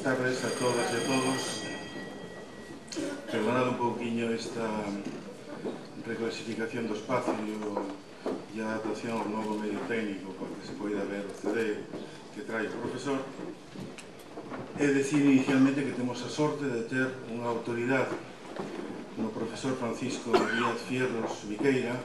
tardes a todas e a todos. Perdonad un pouquiño esta reclasificación do espacio e a adaptación ao novo medio técnico para que se poida ver o CD que trae o profesor. He dicir inicialmente que temos a sorte de ter unha autoridade no profesor Francisco Díaz Fierros Viqueira,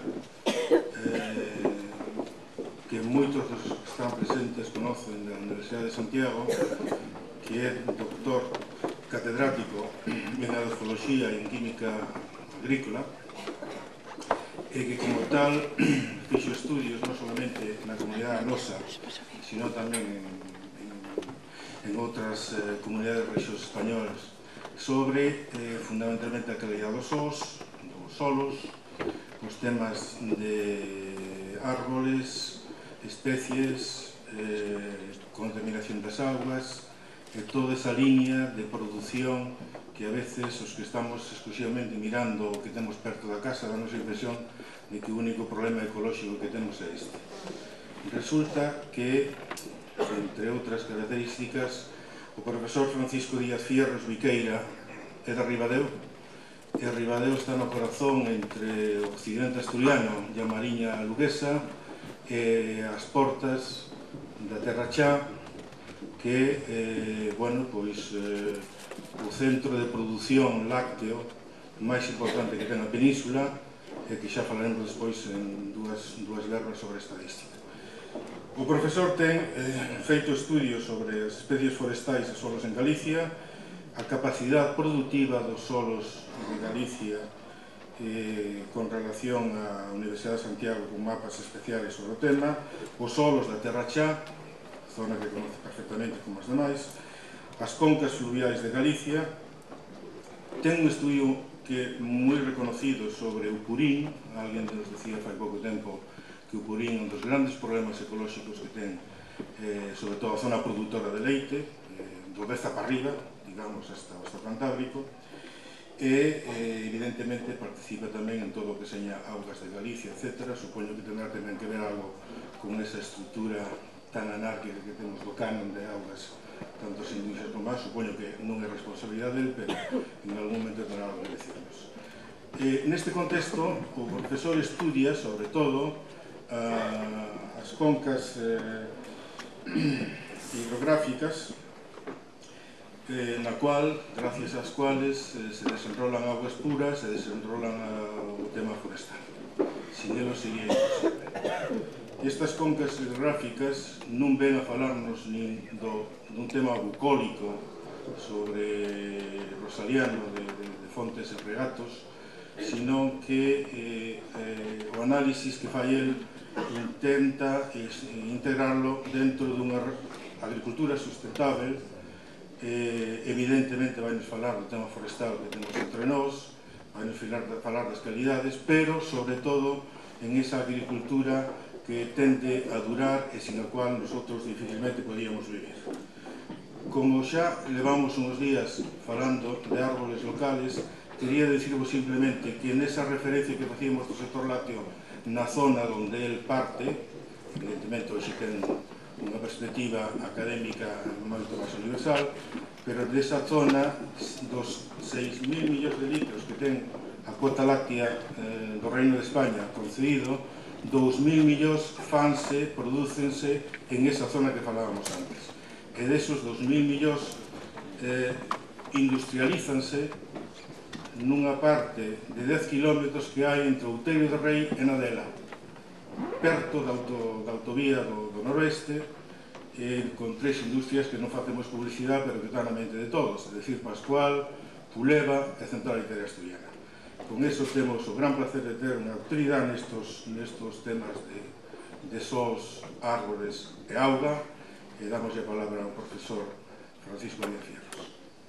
que moitos dos que están presentes conocen da Universidade de Santiago, que é doctor catedrático en Edafoloxía e en Química Agrícola, e que como tal fixo estudios non solamente na comunidade nosa, sino tamén en outras comunidades e rexións españolas sobre fundamentalmente a calidad dos solos, os temas de árboles, especies, contaminación das augas e toda esa liña de produción que a veces os que estamos exclusivamente mirando o que temos perto da casa damos a impresión de que o único problema ecolóxico que temos é este. Resulta que, entre outras características, o profesor Francisco Díaz Fierros Viqueira é da Ribadeo, e Ribadeo está no corazón entre o occidente asturiano e a Mariña Luguesa e as portas da Terra Chá, que é o centro de produción lácteo máis importante que ten a península, e que xa falaremos despois en dúas verbas sobre estadística. O profesor ten feito estudios sobre as especies forestais e solos en Galicia, a capacidade productiva dos solos de Galicia con relación á Universidade de Santiago con mapas especiales sobre o tema, os solos da Terra Chá, zona que conoce perfectamente como as demais, as concas fluviais de Galicia. Ten un estudio que é moi reconocido sobre o purín. Alguén nos decía fai pouco tempo que o purín é un dos grandes problemas ecolóxicos que ten, sobre todo a zona produtora de leite, do Deza para arriba, digamos, hasta o Cantábrico, e evidentemente participa tamén en todo o que seña augas de Galicia, etc. Supoño que tendrá tamén que ver algo con esa estrutura tan anárquica que temos do canon de augas, tanto as industrias como as. Supoño que non é responsabilidade del, pero en algún momento tendrá algo que decirnos. Neste contexto, o profesor estudia, sobre todo, as concas hidrográficas, gracias ás cuales se desenrolan augas puras e desenrolan o tema forestal. Sin eles sería imposible. Estas concas hidrográficas non ven a falarnos nin dun tema bucólico sobre rosaliano de fontes e regatos, sino que o análisis que fai el intenta integrarlo dentro dunha agricultura sustentable. Evidentemente vai nos falar do tema forestal que temos entre nós, vai nos falar das calidades, pero sobre todo en esa agricultura que tende a durar e sin a cual nosotros dificilmente podíamos vivir. Como xa levamos uns días falando de árboles locales, quería dicirvos simplemente que nesa referencia que facíamos do sector lácteo na zona onde el parte, evidentemente hoxe ten unha perspectiva académica moito máis universal, pero desa zona dos 6.000 millóns de litros que ten a cuota láctea do Reino de España concedido, 2.000 millóns prodúcense en esa zona que falábamos antes. E desos 2.000 millóns industrialízanse nunha parte de 10 kilómetros que hai entre Outeiro de Rei e Nadela, perto da autovía do noroeste, con tres industrias que non facemos publicidade, pero que están na mente de todos, é dicir, Pascual, Puleva e Central Itera Asturiana. Con eso temos o gran placer de ter unha autoridade nestos temas de sols, árboles e auga, e damos a palabra ao profesor Francisco Díaz Fierros.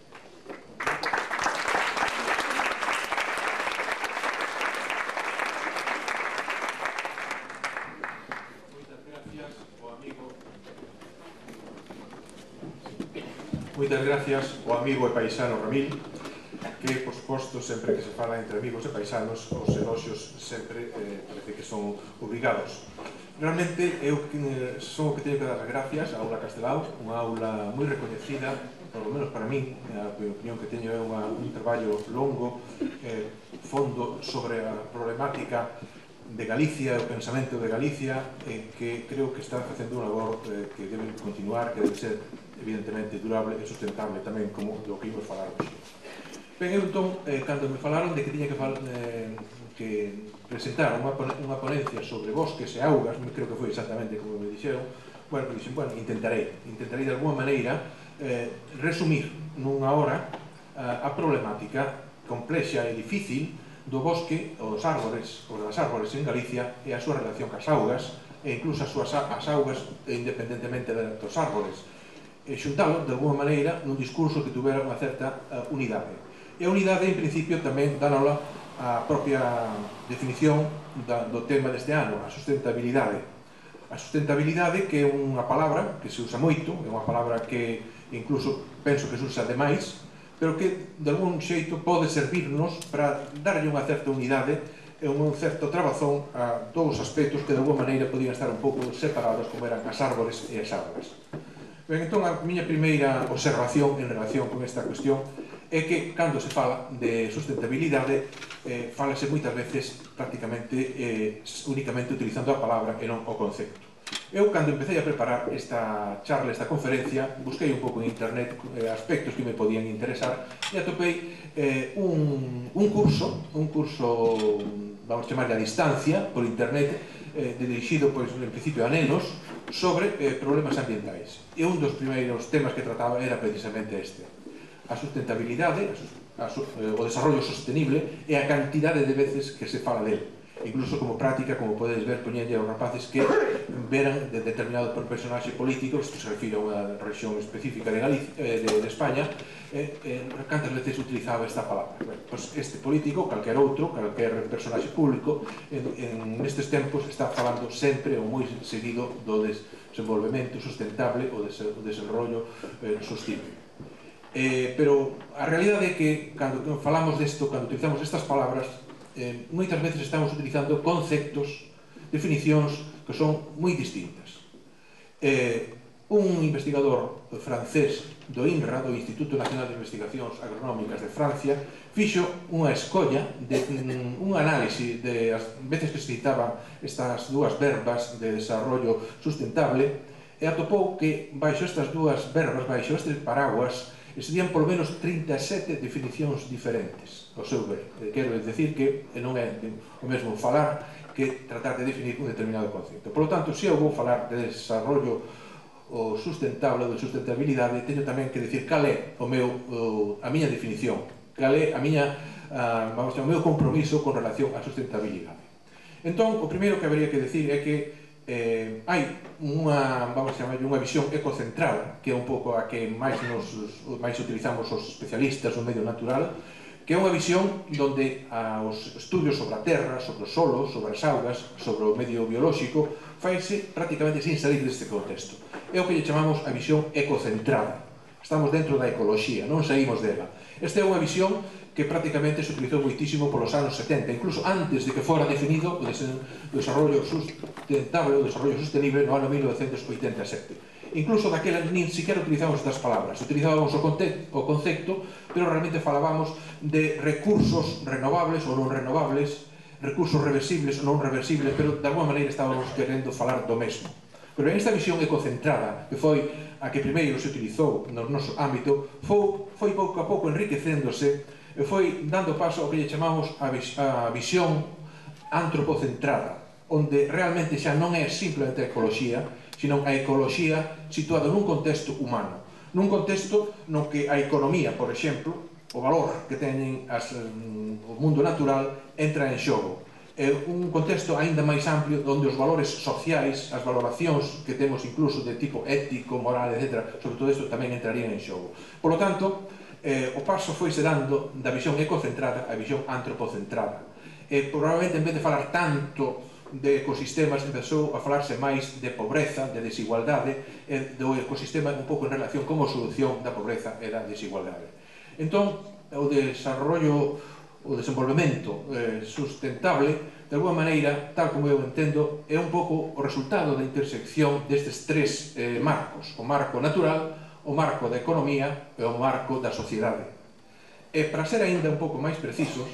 Moitas gracias ao amigo e paisano Ramil, que, por suposto, sempre que se fala entre amigos e paisanos, os eloxios sempre parece que son obrigados. Realmente, eu son o que teño que dar as gracias á aula Castelao, unha aula moi recoñecida, polo menos para mí, a opinión que teño é un traballo longo, fondo sobre a problemática de Galicia, o pensamento de Galicia, que creo que está facendo unha labor que debe continuar, que debe ser evidentemente durable e sustentable tamén, como do que imos falar hoxe. Ben, eu entón, cando me falaron de que tiña que presentar unha ponencia sobre bosques e augas, creo que foi exactamente como me dixeron, bueno, intentarei de alguma maneira resumir nunha hora a problemática complexa e difícil do bosque ou das árbores en Galicia e a súa relación cas augas e incluso as augas independentemente dos árbores, e xuntalo de alguma maneira nun discurso que tuvera unha certa unidade. E a unidade, en principio, tamén dánola a propia definición do tema deste ano, a sustentabilidade. A sustentabilidade, que é unha palabra que se usa moito, é unha palabra que incluso penso que se usa demais, pero que de algún xeito pode servirnos para darlle unha certa unidade e un certo trabazón a dous aspectos que de alguma maneira podían estar un pouco separados, como eran as árbores e as augas. Ben, entón, a miña primeira observación en relación con esta cuestión é que, cando se fala de sustentabilidade, fálase moitas veces prácticamente únicamente utilizando a palabra e non o concepto. Eu, cando empecé a preparar esta charla, esta conferencia, busquei un pouco en internet aspectos que me podían interesar e atopei un curso, vamos chamarle a distancia, por internet, dirixido, en principio, a nenos, sobre problemas ambientais. E un dos primeiros temas que trataba era precisamente este: a sustentabilidade, o desarrollo sostenible e a cantidade de veces que se fala del. Incluso como práctica, como podedes ver, poñenlle aos rapaces que veran de determinado personaxe político, isto se refire a unha rexión específica de España, cantas veces utilizaba esta palabra. Pois este político, calquer outro, calquer personaxe público, nestes tempos está falando sempre ou moi seguido do desenvolvemento sustentable ou do desenrollo sostible. Pero a realidade é que cando falamos desto, cando utilizamos estas palabras, moitas veces estamos utilizando conceptos, definicións que son moi distintas. Un investigador francés do INRA, do Instituto Nacional de Investigacións Agronómicas de Francia, fixo unha escolla, un análise de as veces que se citaban estas dúas verbas de desarrollo sustentable, e atopou que baixo estas dúas verbas, baixo este paraguas, existían polo menos 37 definicións diferentes, ao seu ver. Quero dicir que non é o mesmo falar que tratar de definir un determinado concepto. Por lo tanto, se eu vou falar de desarrollo sustentable, de sustentabilidade, teño tamén que dicir cal é a miña definición, cal é o meu compromiso con relación á sustentabilidade. Entón, o primeiro que habería que dicir é que hai unha visión ecocentrada, que é un pouco a que máis utilizamos os especialistas do medio natural, que é unha visión onde os estudios sobre a terra, sobre o solo, sobre as augas, sobre o medio biolóxico, faise prácticamente sin salir deste contexto. É o que lle chamamos a visión ecocentrada. Estamos dentro da ecoloxía, non saímos dela. Esta é unha visión que prácticamente se utilizou moitísimo polos anos 70, incluso antes de que fora definido o desarrollo sustentable, o desarrollo sostenible no ano 1987. Incluso daquela nin siquiera utilizamos estas palabras, utilizábamos o concepto, pero realmente falábamos de recursos renovables ou non renovables, recursos reversibles ou non reversibles, pero de alguma maneira estábamos querendo falar do mesmo. Pero en esta visión ecocentrada, que foi a que primeiro se utilizou no noso ámbito, foi pouco a pouco enriquecéndose e foi dando paso ao que lle chamamos a visión antropocentrada, onde realmente xa non é simplemente a ecoloxía, sino a ecoloxía situada nun contexto humano, nun contexto no que a economía, por exemplo, o valor que teñen o mundo natural entra en xogo. É un contexto aínda máis amplio onde os valores sociais, as valoracións que temos incluso de tipo ético, moral, etc., sobre todo isto tamén entrarían en xogo. Por lo tanto, o paso foi se dando da visión ecocentrada á visión antropocentrada. Probablemente, en vez de falar tanto de ecosistemas, empezou a falarse máis de pobreza, de desigualdade, e do ecosistema un pouco en relación como solución da pobreza e da desigualdade. Entón, o desenvolvemento sustentable, de alguma maneira, tal como eu entendo, é un pouco o resultado da intersección destes tres marcos: o marco natural, o marco da economía e o marco da sociedade. E para ser aínda un pouco máis precisos,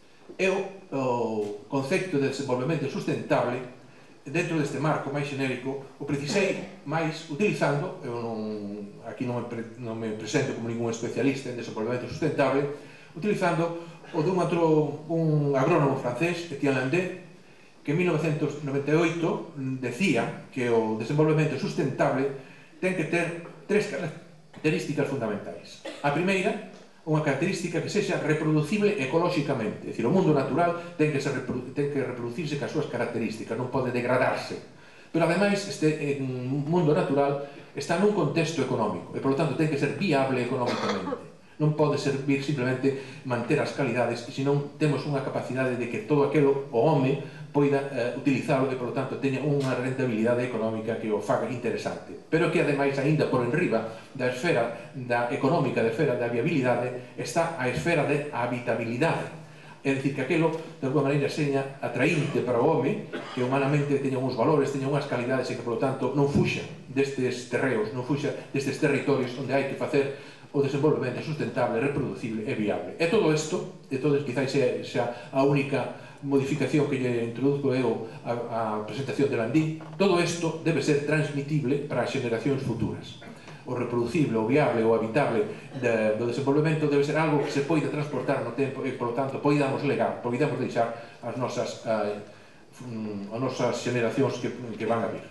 o concepto de desenvolvemento sustentable dentro deste marco máis xenérico o precisei máis utilizando, aquí non me presento como ningún especialista en desenvolvemento sustentable, utilizando o dun un agrónomo francés, Etienne Landais, que en 1998 decía que o desenvolvemento sustentable ten que ter tres características fundamentais. A primeira, unha característica que sexa reproducible ecolóxicamente, é dicir, o mundo natural ten que reproducirse cas súas características, non pode degradarse. Pero, ademais, este mundo natural está nun contexto económico e, polo tanto, ten que ser viable económicamente. Non pode servir simplemente manter as calidades, senón temos unha capacidade de que todo aquilo, o home, poida utilizarlo e, polo tanto, teña unha rentabilidade económica que o faga interesante. Pero que, ademais, aínda por enriba da esfera económica, da esfera da viabilidade, está a esfera de habitabilidade. É dicir, que aquilo, de alguma maneira, seña atraínte para o home, que humanamente teña uns valores, teña unhas calidades e que, polo tanto, non fuxa destes terreos, non fuxa destes territorios onde hai que facer o desenvolvemento sustentable, reproducible e viable. E todo isto, quizás xa a única modificación que lle introduzco eu a presentación de Landín, todo isto debe ser transmitible para as xeneracións futuras. O reproducible, o viable, o habitable do desenvolvemento debe ser algo que se poida transportar no tempo e, por lo tanto, poidamos legar, poidamos deixar as nosas xeneracións que van a vir.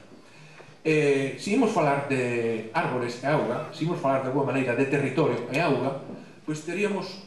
Se imos falar de árbores e auga, se imos falar de alguma maneira de territorio e auga, pois teríamos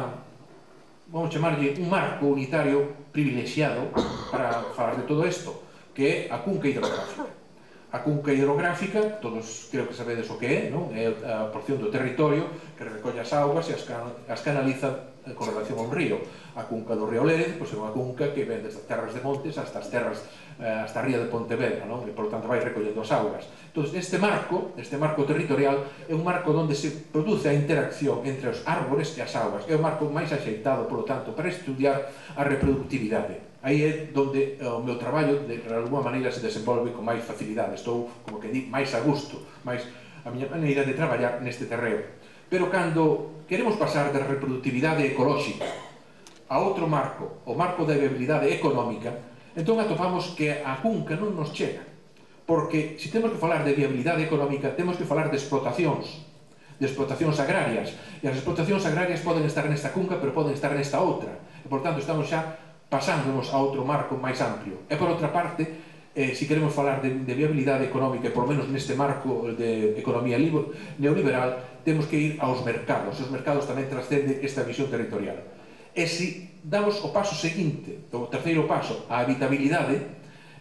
vamos chamarlle un marco unitario privilexiado para falar de todo isto, que é a cunca hidrográfica. A cunca hidrográfica, todos creo que sabedes o que é, non? É a porción do territorio que recolle as augas e as canaliza con relación a un río. A cunca do río Lérez, pois é unha cunca que ven desde as terras de Montes hasta as terras, hasta a ría de Pontevedra, non? E, por tanto, vai recollendo as augas. Entón, este marco territorial é un marco onde se produce a interacción entre os árbores e as augas. É o marco máis axeitado, por lo tanto, para estudiar a reproductividade. Aí é onde o meu traballo, de alguma maneira, se desenvolve con máis facilidade. Estou, como que di, máis a gusto, máis a miña maneira de traballar neste terreo. Pero cando queremos pasar da reproductividade ecolóxica a outro marco, o marco da viabilidade económica, entón atopamos que a cunca non nos chega. Porque se temos que falar de viabilidade económica, temos que falar de explotacións agrarias. E as explotacións agrarias poden estar nesta cunca, pero poden estar nesta outra. E, por tanto, estamos xa pasándonos a outro marco máis amplio. E, por outra parte, se queremos falar de viabilidade económica, por menos neste marco de economía neoliberal, temos que ir aos mercados. Os mercados tamén trascenden esta visión territorial. E se damos o paso seguinte, o terceiro paso, a habitabilidade,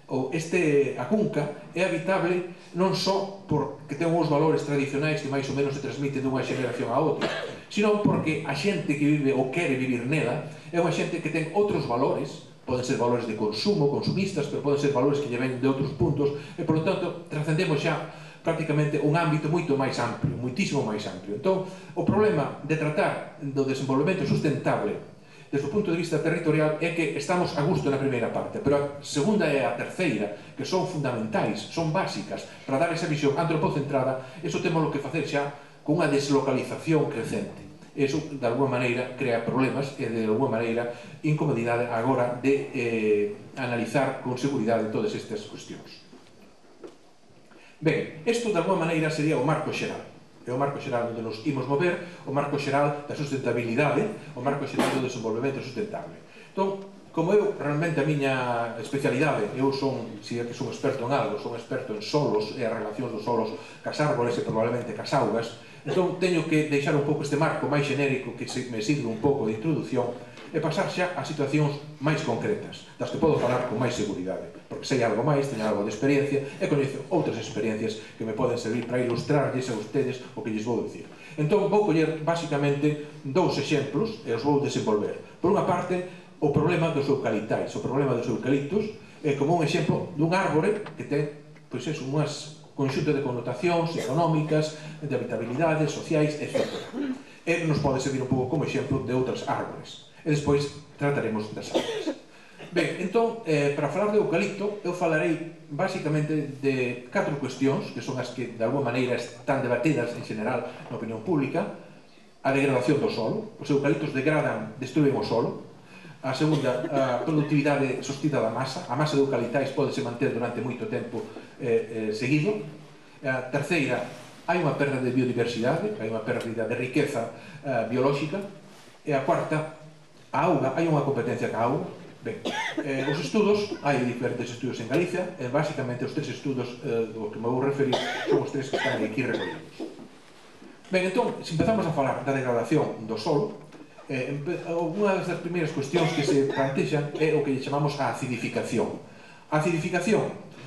a cunca é habitable non só porque ten uns valores tradicionais que máis ou menos se transmiten dunha xeneración a outra, sino porque a xente que vive ou quere vivir nela é unha xente que ten outros valores, poden ser valores de consumo, consumistas, pero poden ser valores que lle ven de outros puntos, e, por lo tanto, trascendemos xa prácticamente un ámbito moito máis amplio, moitísimo máis amplio. Entón, o problema de tratar do desenvolvemento sustentable desde o punto de vista territorial é que estamos a gusto na primeira parte, pero a segunda e a terceira, que son fundamentais, son básicas, para dar esa visión antropocentrada, eso temos que facer xa con unha deslocalización crecente. Eso, de alguma maneira, crea problemas e, de alguma maneira, incomodidade agora de analizar con seguridade todas estas cuestións. Ben, isto, de alguma maneira, sería o marco xeral. É o marco xeral onde nos imos mover, o marco xeral da sustentabilidade, o marco xeral do desenvolvemento sustentable. Entón, como eu, realmente, a miña especialidade, eu son, se é que son experto en algo, son experto en solos e as relacións dos solos cas árboles e probablemente cas augas, entón teño que deixar un pouco este marco máis xenérico que me sirve un pouco de introducción e pasar xa a situacións máis concretas, das que podo falar con máis seguridade, porque sei algo máis, teño algo de experiencia e coñezo outras experiencias que me poden servir para ilustrarlles a ustedes o que lles vou dicir. Entón, vou coller, basicamente, dous exemplos e os vou desenvolver. Por unha parte, o problema dos eucaliptais. O problema dos eucaliptos é como un exemplo dun árbore que ten, pois, unhas conxunto de connotacións económicas, de habitabilidade, sociais, etc. E nos pode servir un pouco como exemplo de outras árbores. E despois trataremos das árbores. Ben, entón, para falar de eucalipto, eu falarei basicamente de 4 cuestións, que son as que de alguma maneira están debatidas en general na opinión pública. A degradación do solo, os eucaliptos degradan, destruen o solo. A segunda, a productividade sostida da masa, a masa de eucalitais podese manter durante moito tempo seguido. A terceira, hai unha perda de biodiversidade, hai unha pérdida de riqueza biolóxica. E a cuarta, a auga, hai unha competencia ca auga. Ben, os estudos, hai diferentes estudos en Galicia, e basicamente os 3 estudos do que me vou referir son os 3 que están aquí recollidos. Ben, entón, se empezamos a falar da degradación do solo, unha das primeiras cuestións que se plantexan é o que chamamos a acidificación. A acidificación,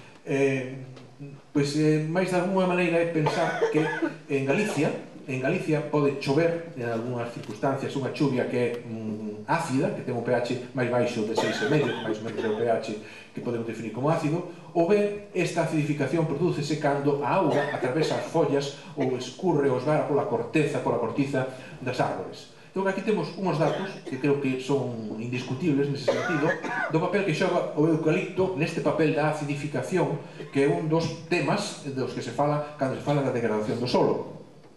máis de alguma maneira é pensar que en Galicia pode chover en algunhas circunstancias unha chuvia que é ácida, que ten un pH máis baixo de 6,5, máis ou menos é o pH que podemos definir como ácido, ou ben esta acidificación prodúcese cando a auga atravesa as follas ou escurre ou esvara pola cortiza das árbores. Entón, aquí temos uns datos que creo que son indiscutibles nese sentido, do papel que xoga o eucalipto neste papel da acidificación, que é un dos temas dos que se fala cando se fala da degradación do solo.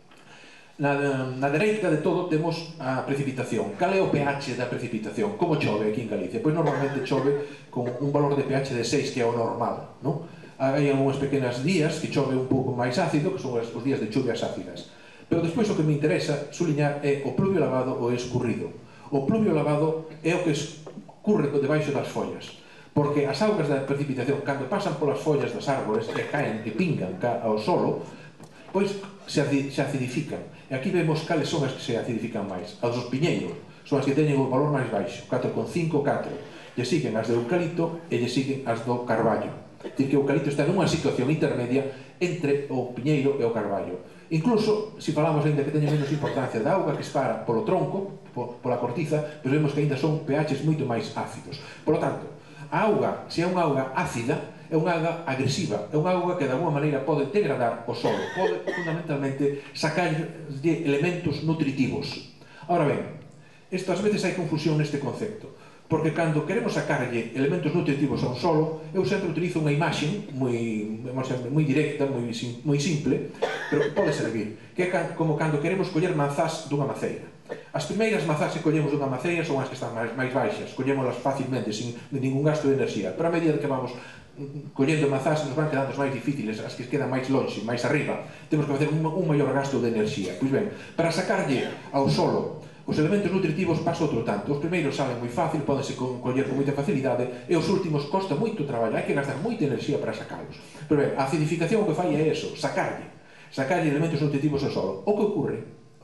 Na dereita de todo temos a precipitación. Cal é o pH da precipitación? Como chove aquí en Galicia? Pois normalmente chove con un valor de pH de 6, que é o normal, non? Hai algúns pequenas días que chove un pouco máis ácido, que son os días de chuvias ácidas. Pero despois o que me interesa suliñar é o pluvio lavado ou escurrido. O pluvio lavado é o que escurre debaixo das follas, porque as augas da precipitación, cando pasan polas follas das árbores e caen e pingan ao solo, pois se acidifican. E aquí vemos cales son as que se acidifican máis. As dos piñeiros son as que teñen o valor máis baixo, 4,5, 4. Lle siguen as de eucalipto e lle siguen as do carballo. Dicir que o eucalipto está nunha situación intermedia entre o piñeiro e o carballo. Incluso, se falamos ainda que teñen menos importancia da auga que espara polo tronco, pola cortiza, pero vemos que ainda son pHs moito máis ácidos. Por lo tanto, a auga, se é unha auga ácida, é unha auga agresiva, é unha auga que de alguma maneira pode degradar o solo, pode fundamentalmente sacarlle elementos nutritivos. Ahora ben, ás veces hai confusión neste concepto, porque cando queremos sacarlle elementos nutritivos a un solo, eu sempre utilizo unha imaxe moi directa, moi simple, pero que pode servir, que é como cando queremos coller manzás dunha maceira. As primeiras mazás que collemos dunha maceira son as que están máis baixas, collémolas facilmente, sin ningún gasto de enerxía, pero a medida que vamos collendo mazás nos van quedando máis difíciles, as que quedan máis longe, máis arriba, temos que facer un maior gasto de enerxía. Pois ben, para sacarlle ao solo os elementos nutritivos pasa outro tanto. Os primeiros salen moi fácil, podense coller con moita facilidade, e os últimos costa moito traballo, hai que gastar moita enerxía para sacalos. Pero ben, a acidificación o que fai é eso, sacarlle elementos nutritivos ao solo. O que ocurre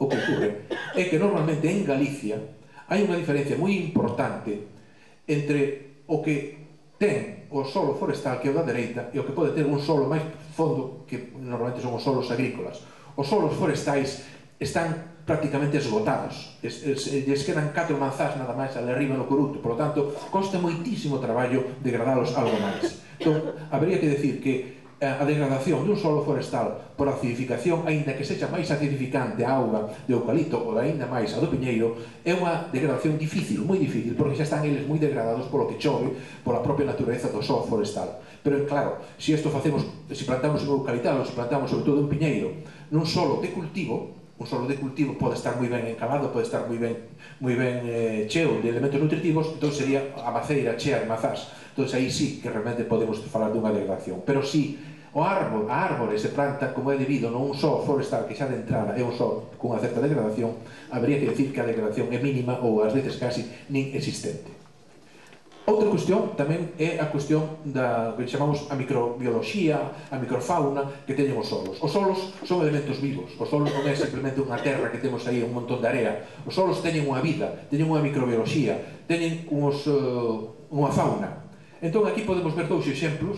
é que normalmente en Galicia hai unha diferencia moi importante entre o que ten o solo forestal, que é o da dereita, e o que pode ter un solo máis fondo, que normalmente son os solos agrícolas. Os solos forestais están prácticamente esgotados, lles quedan 4 manzás nada máis ali arriba no coruto, por lo tanto, costa moitísimo traballo degradalos algo máis. Entón, habería que decir que a degradación dun solo forestal por acidificación, aínda que sexa máis acidificante a auga de eucalipto ou aínda máis a do piñeiro, é unha degradación difícil, moi difícil, porque xa están eles moi degradados polo que chove, pola propia natureza do solo forestal. Pero claro, se isto facemos, se plantamos un eucalital ou se plantamos sobre todo un piñeiro nun solo de cultivo, un solo de cultivo pode estar moi ben encalado, pode estar moi ben cheo de elementos nutritivos, entón sería a maceira chea de mazás. Entón aí sí que realmente podemos falar dunha degradación. Pero si a árbore se planta como é debido non un só forestal que xa de entrada é un só cunha certa degradación, habería que decir que a degradación é mínima ou ás veces casi nin existente. Outra cuestión tamén é a cuestión da que chamamos a microbioloxía, a microfauna que teñen os solos. Os solos son elementos vivos, os solos non é simplemente unha terra que temos aí un montón de area. Os solos teñen unha vida, teñen unha microbioloxía, teñen unha fauna. Entón aquí podemos ver dous exemplos,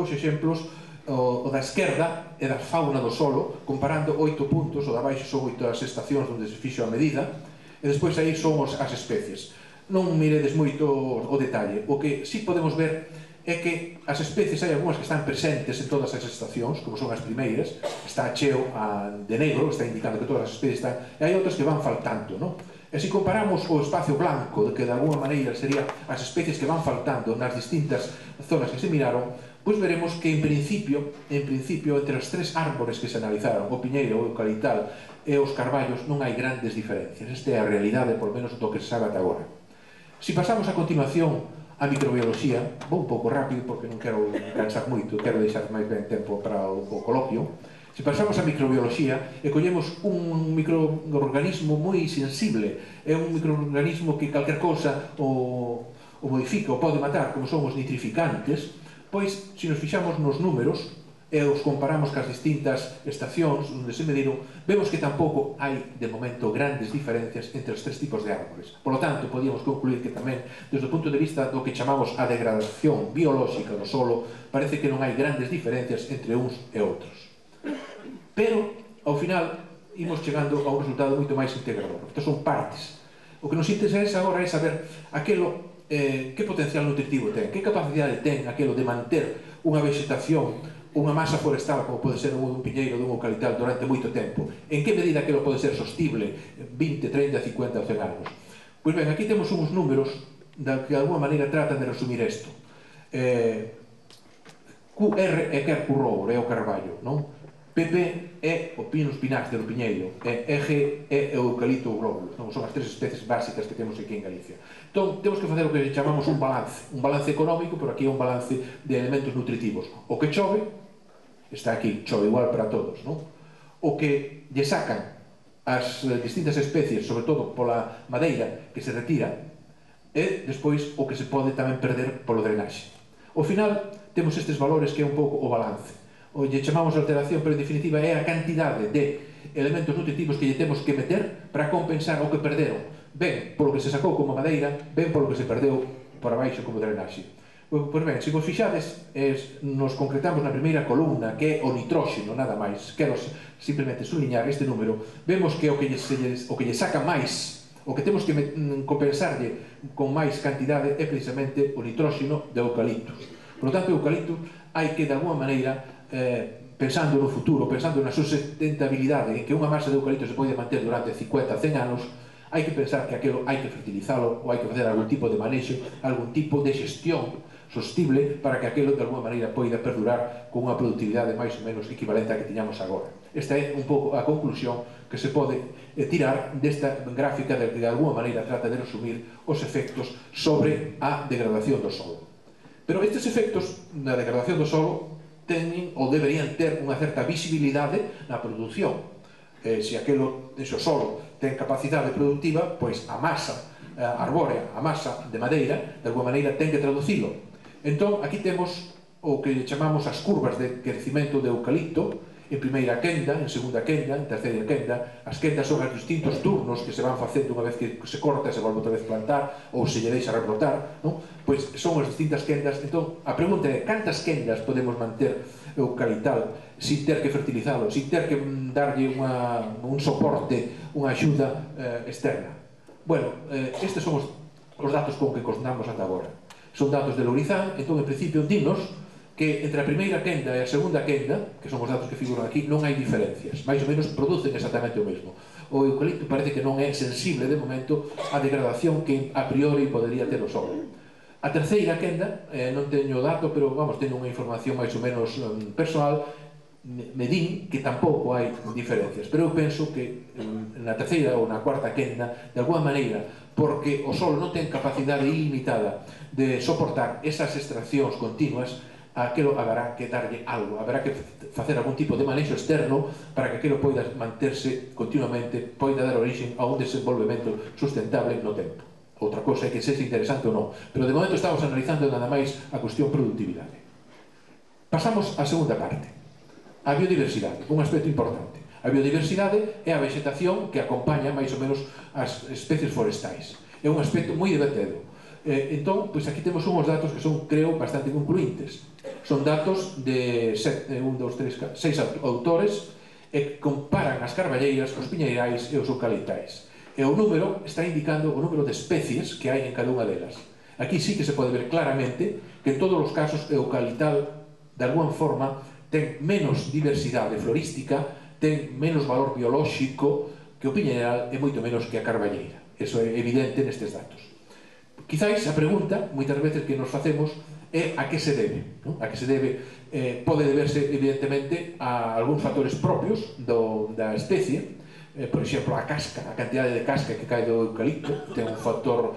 o da esquerda é da fauna do solo, comparando 8 puntos, o da baixo son 8 as estacións onde se fixo a medida, e despois aí son as especies. Non miredes moito o detalle. O que sí podemos ver é que as especies hai algunhas que están presentes en todas as estacións, como son as primeiras, está cheo de negro, está indicando que todas as especies están, e hai outras que van faltando, non? E se comparamos o espacio blanco, que de alguma maneira serían as especies que van faltando nas distintas zonas que se miraron, pois veremos que en principio, entre os tres árbores que se analizaron, o piñeiro, o eucaliptal e os carballos, non hai grandes diferencias. Esta é a realidade, por menos do que se sabe ata agora. Se pasamos a continuación a microbiología, vou un pouco rápido porque non quero cansar moito, quero deixar máis ben tempo para o coloquio. Se pasamos a microbiología e collemos un microorganismo moi sensible, é un microorganismo que calquer cousa o modifica, o pode matar, como son os nitrificantes, pois, se nos fixamos nos números e os comparamos cas distintas estacións onde se mediron, vemos que tampouco hai, de momento, grandes diferencias entre os tres tipos de árboles. Por lo tanto, podíamos concluir que tamén, desde o punto de vista do que chamamos a degradación biolóxica do solo, parece que non hai grandes diferencias entre uns e outros. Pero, ao final, imos chegando a un resultado moito máis integrador. Estas son partes. O que nos interesa agora é saber aquelo que potencial nutritivo ten, que capacidade ten aquelo de manter unha vegetación, unha masa forestal, como pode ser un piñeiro, dun eucaliptal, durante moito tempo. En que medida aquilo pode ser sostible 20, 30, 50 ou 100 anos? Pois ben, aquí temos uns números que de alguma maneira tratan de resumir isto. QR é quercu roure, é o carballo, non? PP é o pinus pinax do piñeiro, e EG é o eucalipto glóbulo. Son as tres especies básicas que temos aquí en Galicia. Entón, temos que facer o que chamamos un balance económico, pero aquí é un balance de elementos nutritivos. O que chove, está aquí, chove igual para todos, non? O que lle sacan as distintas especies, sobre todo pola madeira que se retira, e despois o que se pode tamén perder polo drenaxe. Ao final, temos estes valores que é un pouco o balance. O lle chamamos alteración, pero en definitiva é a cantidade de elementos nutritivos que lle temos que meter para compensar o que perderon, ben polo que se sacou como madeira, ben polo que se perdeu por abaixo como drenaxe. Pois ben, se vos fixades, nos concretamos na primeira columna, que é o nitróxeno, nada máis, quero simplemente subliñar este número, vemos que o que lle saca máis, o que temos que compensarlle con máis cantidade é precisamente o nitróxeno de eucaliptos. Por lo tanto, o eucalipto hai que, de alguma maneira, pensando no futuro, pensando na sustentabilidade en que unha masa de eucalipto se pode manter durante 50, 100 anos, hai que pensar que aquilo hai que fertilizalo ou hai que facer algún tipo de manexo, algún tipo de xestión sostible para que aquilo de alguma maneira poida perdurar con unha productividade máis ou menos equivalente a que tiñamos agora. Esta é un pouco a conclusión que se pode tirar desta gráfica de que de alguma maneira trata de resumir os efectos sobre a degradación do solo. Pero estes efectos na degradación do solo teñen ou deberían ter unha certa visibilidade na produción. Se aquelo, o solo, ten capacidade productiva, pois a masa arbórea, a masa de madeira, de alguma maneira ten que traducilo. Entón, aquí temos o que chamamos as curvas de crecimento de eucalipto, en primeira quenda, en segunda quenda, en terceira quenda. As quendas son os distintos turnos que se van facendo unha vez que se corta, se volve outra vez plantar, ou se lle deixa rebrotar, non? Pois son as distintas quendas. Entón, a pregunta é, cantas quendas podemos manter eucaliptal sin ter que fertilizalo, sin ter que darlle un soporte, unha axuda externa? Bueno, estes son os datos con que contamos ata agora. Son datos de Lourizán. Entón, en principio, dinos que entre a primeira quenda e a segunda quenda, que son os datos que figuran aquí, non hai diferencias. Mais ou menos producen exactamente o mesmo. O eucalipto parece que non é sensible, de momento, á degradación que a priori podería ter o solo. A terceira quenda, non teño dato, pero vamos, teño unha información máis ou menos persoal, me din que tampouco hai diferencias. Pero eu penso que na terceira ou na cuarta quenda, de alguma maneira, porque o solo non ten capacidade ilimitada de soportar esas extraccións continuas, aquilo haberá que darlle algo, haberá que facer algún tipo de manexo externo para que aquilo poida manterse continuamente, poida dar origen a un desenvolvemento sustentable no tempo. Outra cosa é que sexa interesante ou non, pero de momento estamos analizando nada máis a cuestión productividade. Pasamos á segunda parte, a biodiversidade, un aspecto importante. A biodiversidade é a vegetación que acompaña máis ou menos as especies forestais. É un aspecto moi divertido. Entón, pois aquí temos unhos datos que son, creo, bastante concluintes. Son datos de 6 autores e comparan as carballeiras, os piñeirais e os eucaliptais. E o número está indicando o número de especies que hai en cada unha delas. Aquí sí que se pode ver claramente que en todos os casos o eucaliptal, de alguna forma, ten menos diversidade florística, ten menos valor biolóxico que o piñeiral e moito menos que a carballeira. Eso é evidente nestes datos. Quizáis a pregunta, moitas veces que nos facemos, é a que se debe, non? A que se debe, pode deberse evidentemente a algúns factores propios da especie, por exemplo, a casca, a cantidade de casca que cae do eucalipto ten un factor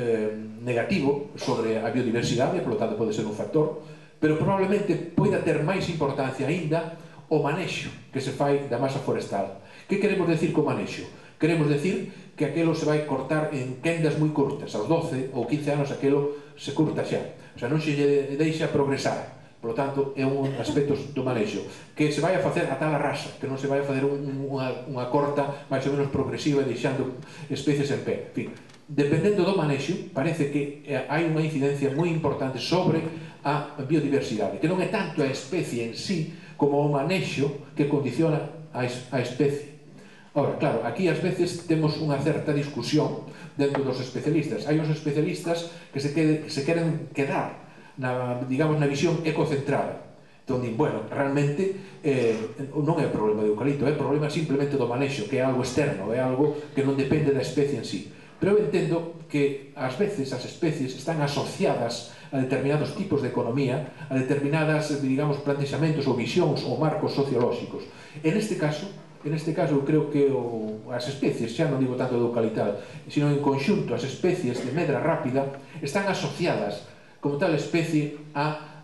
negativo sobre a biodiversidade, por lo tanto pode ser un factor, pero probablemente poida ter máis importancia aínda o manexo que se fai da masa forestal. Que queremos decir co manexo? Queremos decir que aquelo se vai cortar en quendas moi curtas, aos 12 ou 15 anos aquelo se curta xa, o sea, non se lle deixa progresar. Por lo tanto, é un aspecto do manexo que se vai a facer a tal arrasa, que non se vai a facer unha corta máis ou menos progresiva deixando especies en pé. En fin, dependendo do manexo, parece que hai unha incidencia moi importante sobre a biodiversidade, que non é tanto a especie en sí como o manexo que condiciona a especie. Ora, claro, aquí ás veces temos unha certa discusión dentro dos especialistas. Hai uns especialistas que se queren quedar digamos, na visión ecocentrada. Entón, bueno, realmente non é problema do eucalipto, é problema simplemente do manexo, que é algo externo, é algo que non depende da especie en sí. Pero eu entendo que ás veces as especies están asociadas a determinados tipos de economía, a determinadas, digamos, plantexamentos ou visións ou marcos sociolóxicos. En este caso, eu creo que as especies, xa non digo tanto do eucaliptal, sino en conxunto as especies de medra rápida están asociadas como tal especie a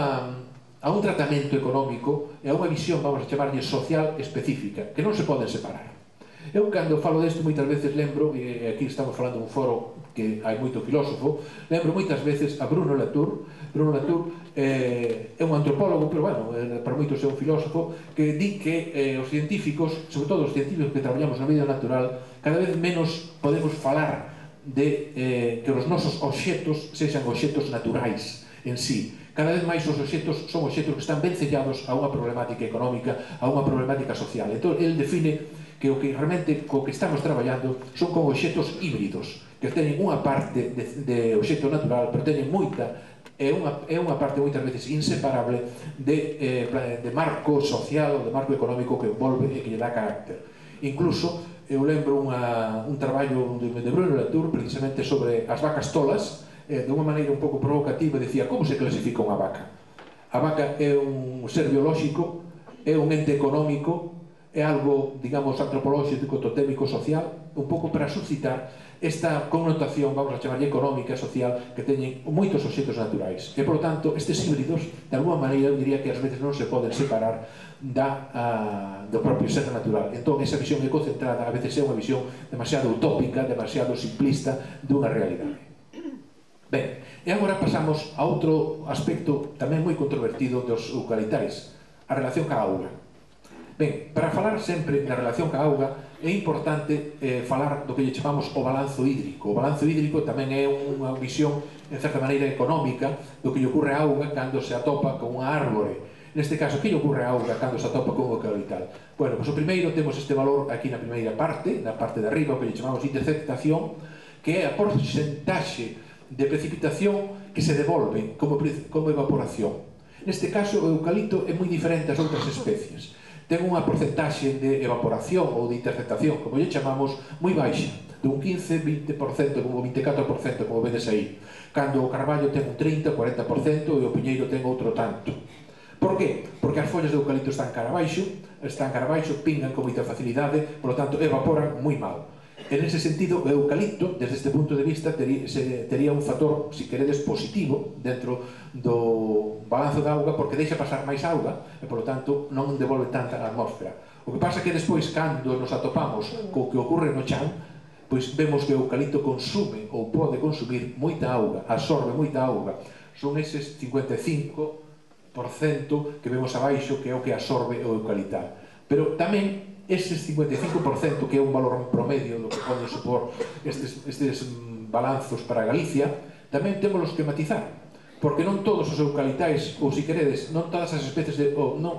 un tratamento económico e a unha visión, vamos a chamarlle, social específica, que non se poden separar. Eu, cando falo desto, moitas veces lembro, e aquí estamos falando dun foro que hai moito filósofo, lembro moitas veces a Bruno Latour. Bruno Latour é un antropólogo, pero, bueno, para moitos é un filósofo, que di que os científicos, sobre todo os científicos que traballamos no medio natural, cada vez menos podemos falar de que os nosos obxectos sexan obxectos naturais en sí. Cada vez máis os obxectos son obxectos que están ben sellados a unha problemática económica, a unha problemática social. Entón, ele define que o que realmente co que estamos traballando son con obxectos híbridos, que teñen unha parte de obxecto natural, pero teñen moita, é unha parte moitas veces inseparable de marco social ou de marco económico que envolve e que lle dá carácter. Incluso, eu lembro un traballo de Bruno Latour precisamente sobre as vacas tolas, de unha maneira un pouco provocativa, decía: como se clasifica unha vaca? A vaca é un ser biolóxico, é un ente económico, é algo, digamos, antropolóxico, totémico, social, un pouco para suscitar esta connotación, vamos a chamarlle económica, social, que teñen moitos obxectos naturais. E, por tanto, estes híbridos, de alguma maneira, eu diría que ás veces non se poden separar do propio ser natural. Entón, esa visión ecocentrada a veces é unha visión demasiado utópica, demasiado simplista dunha realidade. Ben, e agora pasamos a outro aspecto tamén moi controvertido dos eucaliptais, a relación ca auga. Ben, para falar sempre da relación ca auga é importante falar do que lle chamamos o balanzo hídrico. O balanzo hídrico tamén é unha visión, en certa maneira, económica do que lle ocorre a auga cando se atopa con unha árbore. Neste caso, que lle ocorre a auga cando se atopa con o eucaliptal? Bueno, pois o primeiro temos este valor aquí na primeira parte, na parte de arriba, o que lle chamamos interceptación, que é a porcentaxe de precipitación que se devolve como evaporación. Neste caso, o eucalipto é moi diferente ás outras especies. Ten unha porcentaxe de evaporación ou de interceptación, como lle chamamos, moi baixa, dun 15-20%, como 24%, como vedes aí. Cando o carballo ten un 30-40% e o piñeiro ten outro tanto. Por qué? Porque as follas de eucalipto están cara abaixo, pingan con moita facilidade, por lo tanto, evaporan moi mal. En ese sentido, o eucalipto, desde este punto de vista, tería un factor, si queredes, positivo dentro do balanzo da auga, porque deixa pasar máis auga e, por lo tanto, non devolve tanta a atmósfera. O que pasa é que despois, cando nos atopamos co que ocorre no chan, pois vemos que o eucalipto consume ou pode consumir moita auga, absorbe moita auga. Son eses 55% que vemos abaixo, que é o que absorbe o eucaliptal. Pero tamén eses 55%, que é un valor promedio do que poden supor estes balanzos para Galicia, tamén temos que matizar, porque non todos os eucaliptais, ou se queredes, non todas as especies non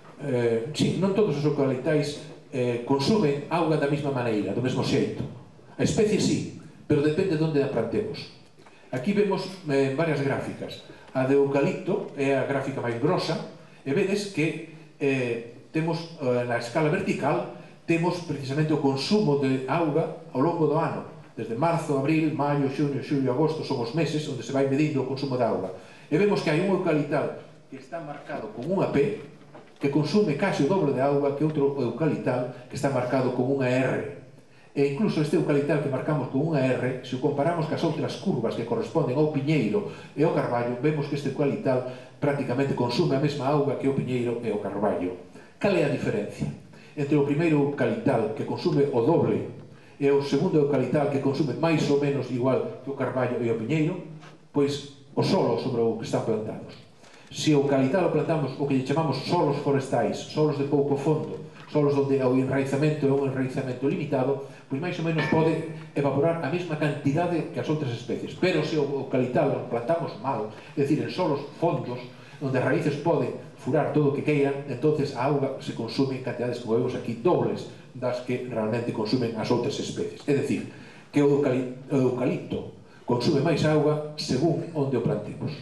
todos os eucaliptais consumen auga da mesma maneira, do mesmo xeito. A especie sí, pero depende de onde a plantemos. Aquí vemos varias gráficas. A de eucalipto é a gráfica máis grosa, e vedes que temos na escala vertical, temos precisamente o consumo de auga ao longo do ano, Desde marzo, abril, maio, xuño, xulio, agosto son os meses onde se vai medindo o consumo de auga. E vemos que hai un eucalital que está marcado con unha P, que consume case o doble de auga que outro eucalital que está marcado con unha R. E incluso este eucalital que marcamos con unha R, se o comparamos cas outras curvas que corresponden ao piñeiro e ao carballo, vemos que este eucalital prácticamente consume a mesma auga que o piñeiro e o carballo. Cal é a diferencia entre o primeiro eucalital que consume o doble e o segundo eucalital que consume máis ou menos igual que o carballo e o piñeiro? Pois o solo sobre o que están plantados. Se o eucalital o plantamos o que lle chamamos solos forestais, solos de pouco fondo, solos onde o enraizamento é un enraizamento limitado, pois máis ou menos pode evaporar a mesma cantidade que as outras especies. Pero se o eucalital o plantamos mal, é dicir, en solos fondos, onde as raíces poden furar todo o que queiran, entonces a auga se consume en cantidades, como vemos aquí, dobles das que realmente consumen as outras especies. É dicir, que o eucalipto consume máis auga según onde o plantemos.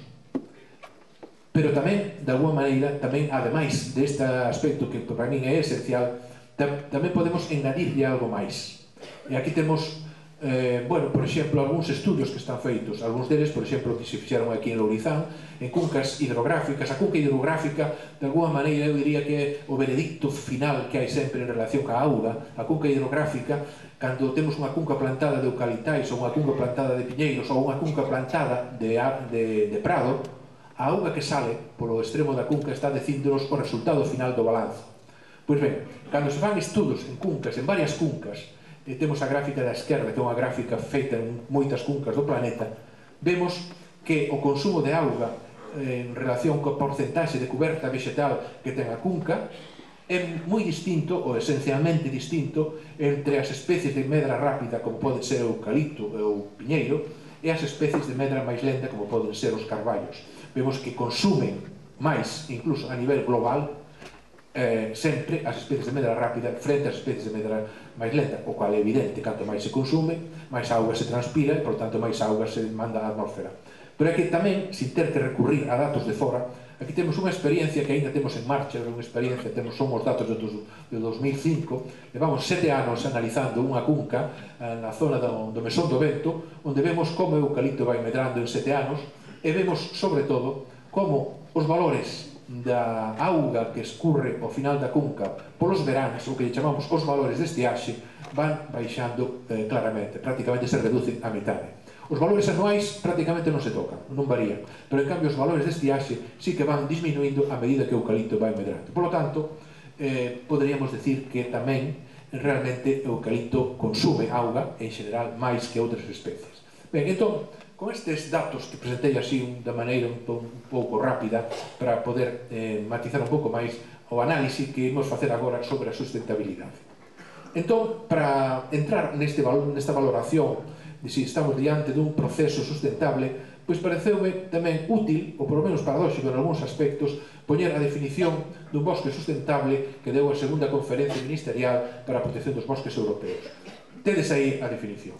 Pero tamén, de alguma maneira, tamén, ademais deste aspecto que para min é esencial, tamén podemos engadirlle algo máis. E aquí temos, bueno, por exemplo, algúns estudios que están feitos, algúns deles, por exemplo, que se fixeron aquí en Lourizán, en cuncas hidrográficas. A cunca hidrográfica, de alguma maneira, eu diría que é o veredicto final que hai sempre en relación ca auga. A cunca hidrográfica, cando temos unha cunca plantada de eucalitais ou unha cunca plantada de piñeiros ou unha cunca plantada de prado, a auga que sale polo extremo da cunca está dicíndonos o resultado final do balanzo. Pois ben, cando se fan estudos en cuncas, en varias cuncas, e temos a gráfica da esquerda, que é unha gráfica feita en moitas cuncas do planeta, vemos que o consumo de auga en relación co porcentaxe de coberta vegetal que ten a cunca é moi distinto, ou esencialmente distinto, entre as especies de medra rápida, como pode ser o eucalipto ou o piñeiro, e as especies de medra máis lenta, como poden ser os carballos. Vemos que consumen máis, incluso a nivel global, sempre as especies de medra rápida frente ás especies de medra máis lenta, o cual é evidente, canto máis se consume, máis auga se transpira e, por tanto, máis auga se manda á atmosfera. Pero é que tamén, sin ter que recurrir a datos de fora, aquí temos unha experiencia que ainda temos en marcha, unha experiencia, son os datos de 2005, levamos 7 anos analizando unha cunca na zona do Mesón do Vento, onde vemos como o eucalipto vai medrando en 7 anos, e vemos, sobre todo, como os valores da auga que escurre ao final da cunca polos veráns, o que chamamos os valores de estiaxe, van baixando claramente, prácticamente se reducen a metade. Os valores anuais prácticamente non se tocan, non varían, pero en cambio os valores de estiaxe sí que van disminuindo a medida que o eucalipto vai medrando. Por lo tanto, poderíamos decir que tamén realmente o eucalipto consume auga en general máis que outras especies. Ben, entón, con estes datos que presentei así de maneira un pouco rápida para poder matizar un pouco máis o análise que imos facer agora sobre a sustentabilidade. Entón, para entrar nesta valoración de se estamos diante dun proceso sustentable, pois pareceume tamén útil, ou polo menos paradóxico en algúns aspectos, poñer a definición dun bosque sustentable que deu a segunda conferencia ministerial para a protección dos bosques europeos. Tedes aí a definición.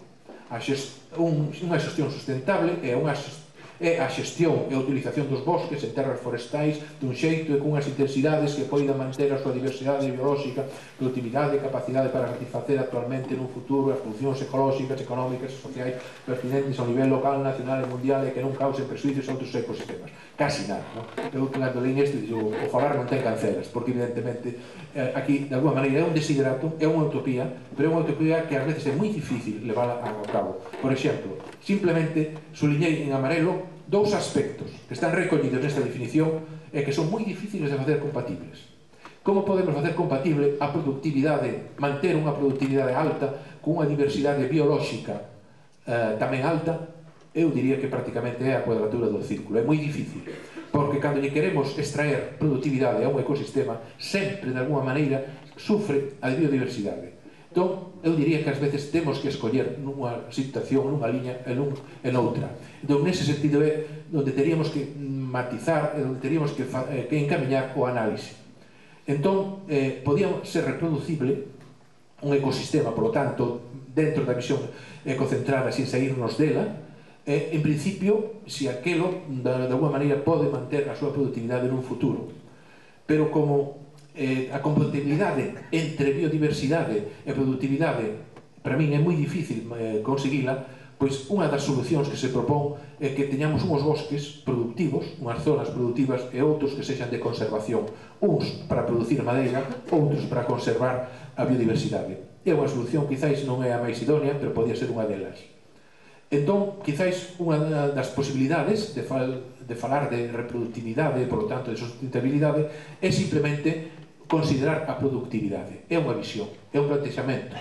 Unha xestión sustentable é a xestión e a utilización dos bosques en terras forestais dun xeito e cunhas intensidades que poidan manter a súa diversidade biolóxica, productividade e capacidade para satisfacer actualmente nun futuro as funcións ecolóxicas, económicas e sociais pertinentes ao nivel local, nacional e mundial e que non causen presuicios a outros ecosistemas. Casi nada, non? Eu, cando leín isto, digo, o falar non ten cancelas, porque evidentemente aquí, de alguma maneira, é un desiderato, é unha utopía, pero é unha utopía que ás veces é moi difícil levar a cabo. Por exemplo, simplemente suliñei en amarelo dous aspectos que están recollidos nesta definición e que son moi difíciles de facer compatibles. Como podemos facer compatible a productividade, manter unha productividade alta con unha diversidade biolóxica tamén alta? Eu diría que prácticamente é a cuadratura do círculo. É moi difícil, porque cando lle queremos extraer productividade a un ecosistema, sempre, de alguma maneira, sufre a biodiversidade. Entón, eu diría que ás veces temos que escoller nunha situación, nunha liña e noutra. Entón, nese sentido é onde teríamos que matizar, onde teríamos que encamiñar o análise. Entón, podía ser reproducible un ecosistema, por lo tanto, dentro da visión ecocentrada, sin saírnos dela, en principio, se aquelo, de alguma maneira, pode manter a súa productividade nun futuro. Pero como a compatibilidade entre biodiversidade e productividade para min é moi difícil conseguila, pois unha das solucións que se propón é que teñamos uns bosques productivos, unhas zonas productivas e outros que sexan de conservación, uns para producir madeira, outros para conservar a biodiversidade. É unha solución, quizáis non é a máis idónea, pero podía ser unha delas. Entón, quizáis unha das posibilidades de falar de reproductividade e, por lo tanto, de sustentabilidade é simplemente considerar a productividade. É unha visión, é un plantexamento,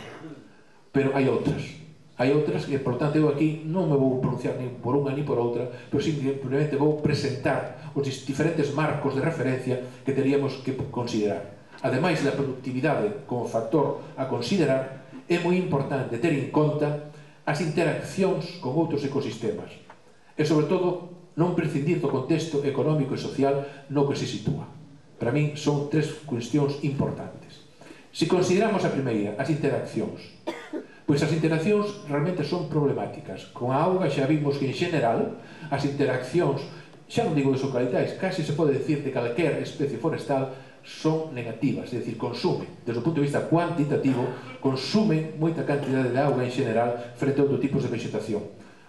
pero hai outras. Hai outras que, por tanto, eu aquí non me vou pronunciar nin por unha ni por outra, pero simplemente vou presentar os diferentes marcos de referencia que teríamos que considerar. Ademais da productividade como factor a considerar, é moi importante ter en conta as interaccións con outros ecosistemas e, sobre todo, non prescindir do contexto económico e social no que se sitúa. Para min son tres cuestións importantes. Se consideramos a primeira, as interaccións, pois as interaccións realmente son problemáticas. Con a auga xa vimos que, en xeral, as interaccións, xa non digo dos eucaliptais, casi se pode decir de calquer especie forestal, son negativas, é dicir, consume, desde o punto de vista cuantitativo, consume moita cantidade de auga en xeral frente a outros tipos de vegetación.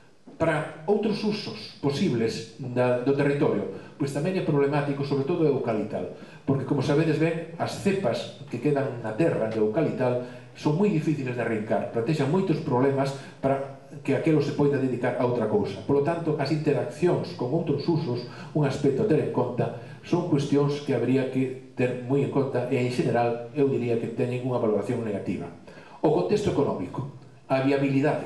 Para outros usos posibles do territorio, pois tamén é problemático, sobre todo o eucalital, porque, como sabedes ben, as cepas que quedan na terra do eucalital son moi difíciles de arrincar, plantexan moitos problemas para que aquelo se poida dedicar a outra cousa. Por lo tanto, as interaccións con outros usos, un aspecto a ter en conta, son cuestións que habería que ter moi en conta e, en general, eu diría que teñen unha valoración negativa. O contexto económico, a viabilidade,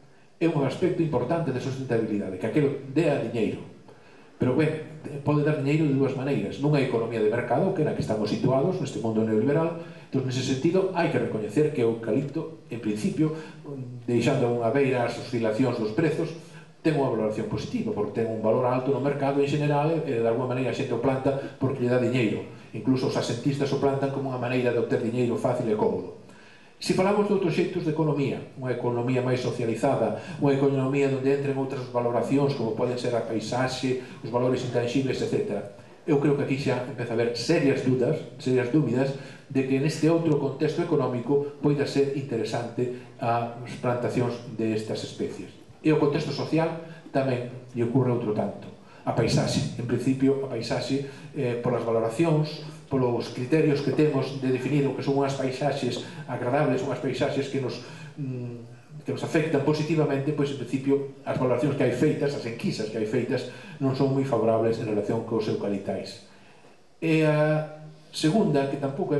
é un aspecto importante de sustentabilidade, que aquelo dea diñeiro. Pero, ben, pode dar diñeiro de dúas maneiras. Nunha economía de mercado, que é na que estamos situados, neste mundo neoliberal. Entón, nese sentido, hai que recoñecer que o eucalipto, en principio, deixando unha beira as oscilacións dos prezos, ten unha valoración positiva, porque ten un valor alto no mercado en general e, de alguma maneira, a xente o planta porque lle dá diñeiro. Incluso os asentistas o plantan como unha maneira de obter diñeiro fácil e cómodo. Se falamos de outros xeitos de economía, unha economía máis socializada, unha economía onde entren outras valoracións, como poden ser a paisaxe, os valores intangibles, etc., eu creo que aquí xa empeza a haber serias dúbidas de que neste outro contexto económico poida ser interesante as plantacións destas especies. E o contexto social tamén lle ocorre outro tanto. A paisaxe, en principio, a paisaxe, polas valoracións, polos criterios que temos de definir o que son unhas paisaxes agradables, unhas paisaxes que nos afectan positivamente, pois, en principio, as valoracións que hai feitas, as enquisas que hai feitas, non son moi favorables en relación cos eucaliptais. E a segunda, que tampouco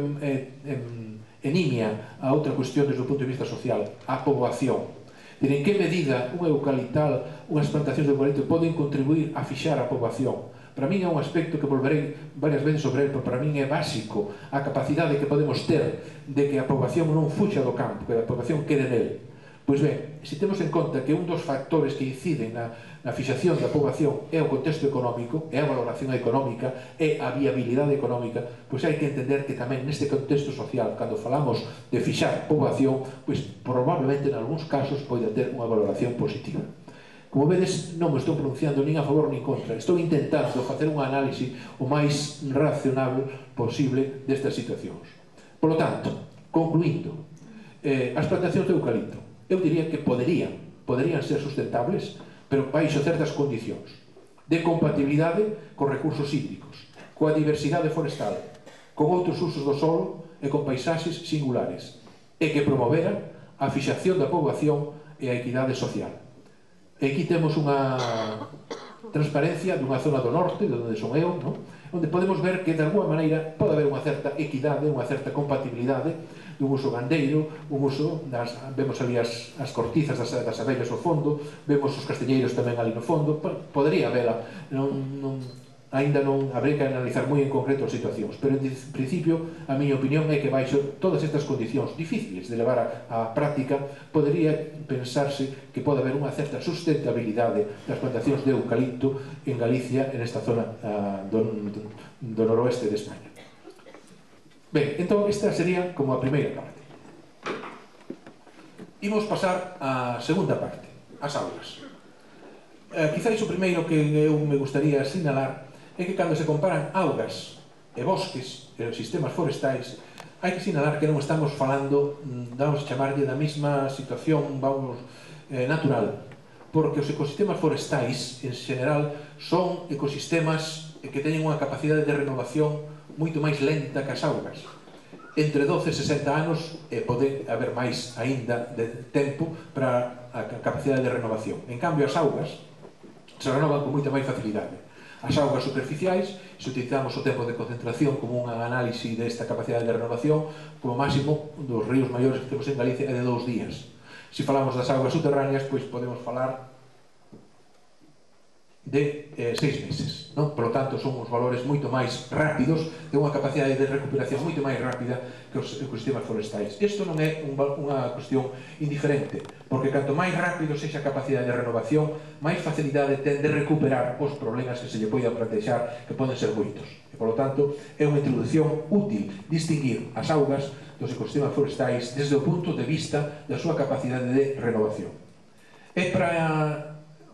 é nimia a outra cuestión desde o punto de vista social, a poboación. En que medida un eucaliptal, unhas plantacións de eucalipto poden contribuir a fixar a poboación? Para min é un aspecto que volverei varias veces sobre ele, porque para min é básico a capacidade que podemos ter de que a poboación non fuxa do campo, que a poboación quede nele. Pois ben, se temos en conta que un dos factores que inciden na fixación da poboación é o contexto económico, é a valoración económica, é a viabilidade económica, pois hai que entender que tamén neste contexto social, cando falamos de fixar poboación, pois probablemente en algúns casos poida ter unha valoración positiva. Como vedes, non me estou pronunciando nin a favor nin contra, estou intentando facer unha análise o máis racional posible destas situacións. Por lo tanto, concluindo, as plantacións de eucalipto, eu diría que poderían ser sustentables, pero baixo certas condicións de compatibilidade con recursos hídricos, coa diversidade forestal, con outros usos do solo e con paisaxes singulares, e que promoveran a fixación da poboación e a equidade social. E aquí temos unha transparencia dunha zona do norte, de onde son eu, onde podemos ver que, de alguma maneira, pode haber unha certa equidade, unha certa compatibilidade dun uso gandeiro, un uso, vemos ali as cortizas das abellas ao fondo, vemos os castiñeiros tamén ali no fondo, podería habela, ainda non habré que analizar moi en concreto as situacións, pero en principio a miña opinión é que baixo todas estas condicións difíciles de levar á práctica podería pensarse que pode haber unha certa sustentabilidade das plantacións de eucalipto en Galicia, en esta zona do noroeste de España. Ben, entón esta sería como a primeira parte. Imos pasar á segunda parte, as augas. Quizáis o primeiro que eu me gustaría sinalar é que cando se comparan augas e bosques e sistemas forestais, hai que sinalar que non estamos falando, vamos a chamarlle, da mesma situación, vamos, natural, porque os ecosistemas forestais, en general, son ecosistemas que teñen unha capacidade de renovación moito máis lenta que as augas. Entre 12 e 60 anos pode haber máis aínda de tempo para a capacidade de renovación. En cambio, as augas se renovan con moita máis facilidade. As augas superficiais, se utilizamos o tempo de concentración como unha análise desta capacidade de renovación, como máximo dos ríos maiores que temos en Galicia é de 2 días. Se falamos das augas subterráneas, pois podemos falar de 6 meses, non? Por lo tanto, son uns valores moito máis rápidos, de unha capacidade de recuperación moito máis rápida que os ecosistemas forestais. Isto non é unha cuestión indiferente, porque canto máis rápido sexa a capacidade de renovación, máis facilidade ten de recuperar os problemas que se lle poida plantexar, que poden ser moitos. E, por lo tanto, é unha introducción útil distinguir as augas dos ecosistemas forestais desde o punto de vista da súa capacidade de renovación. É para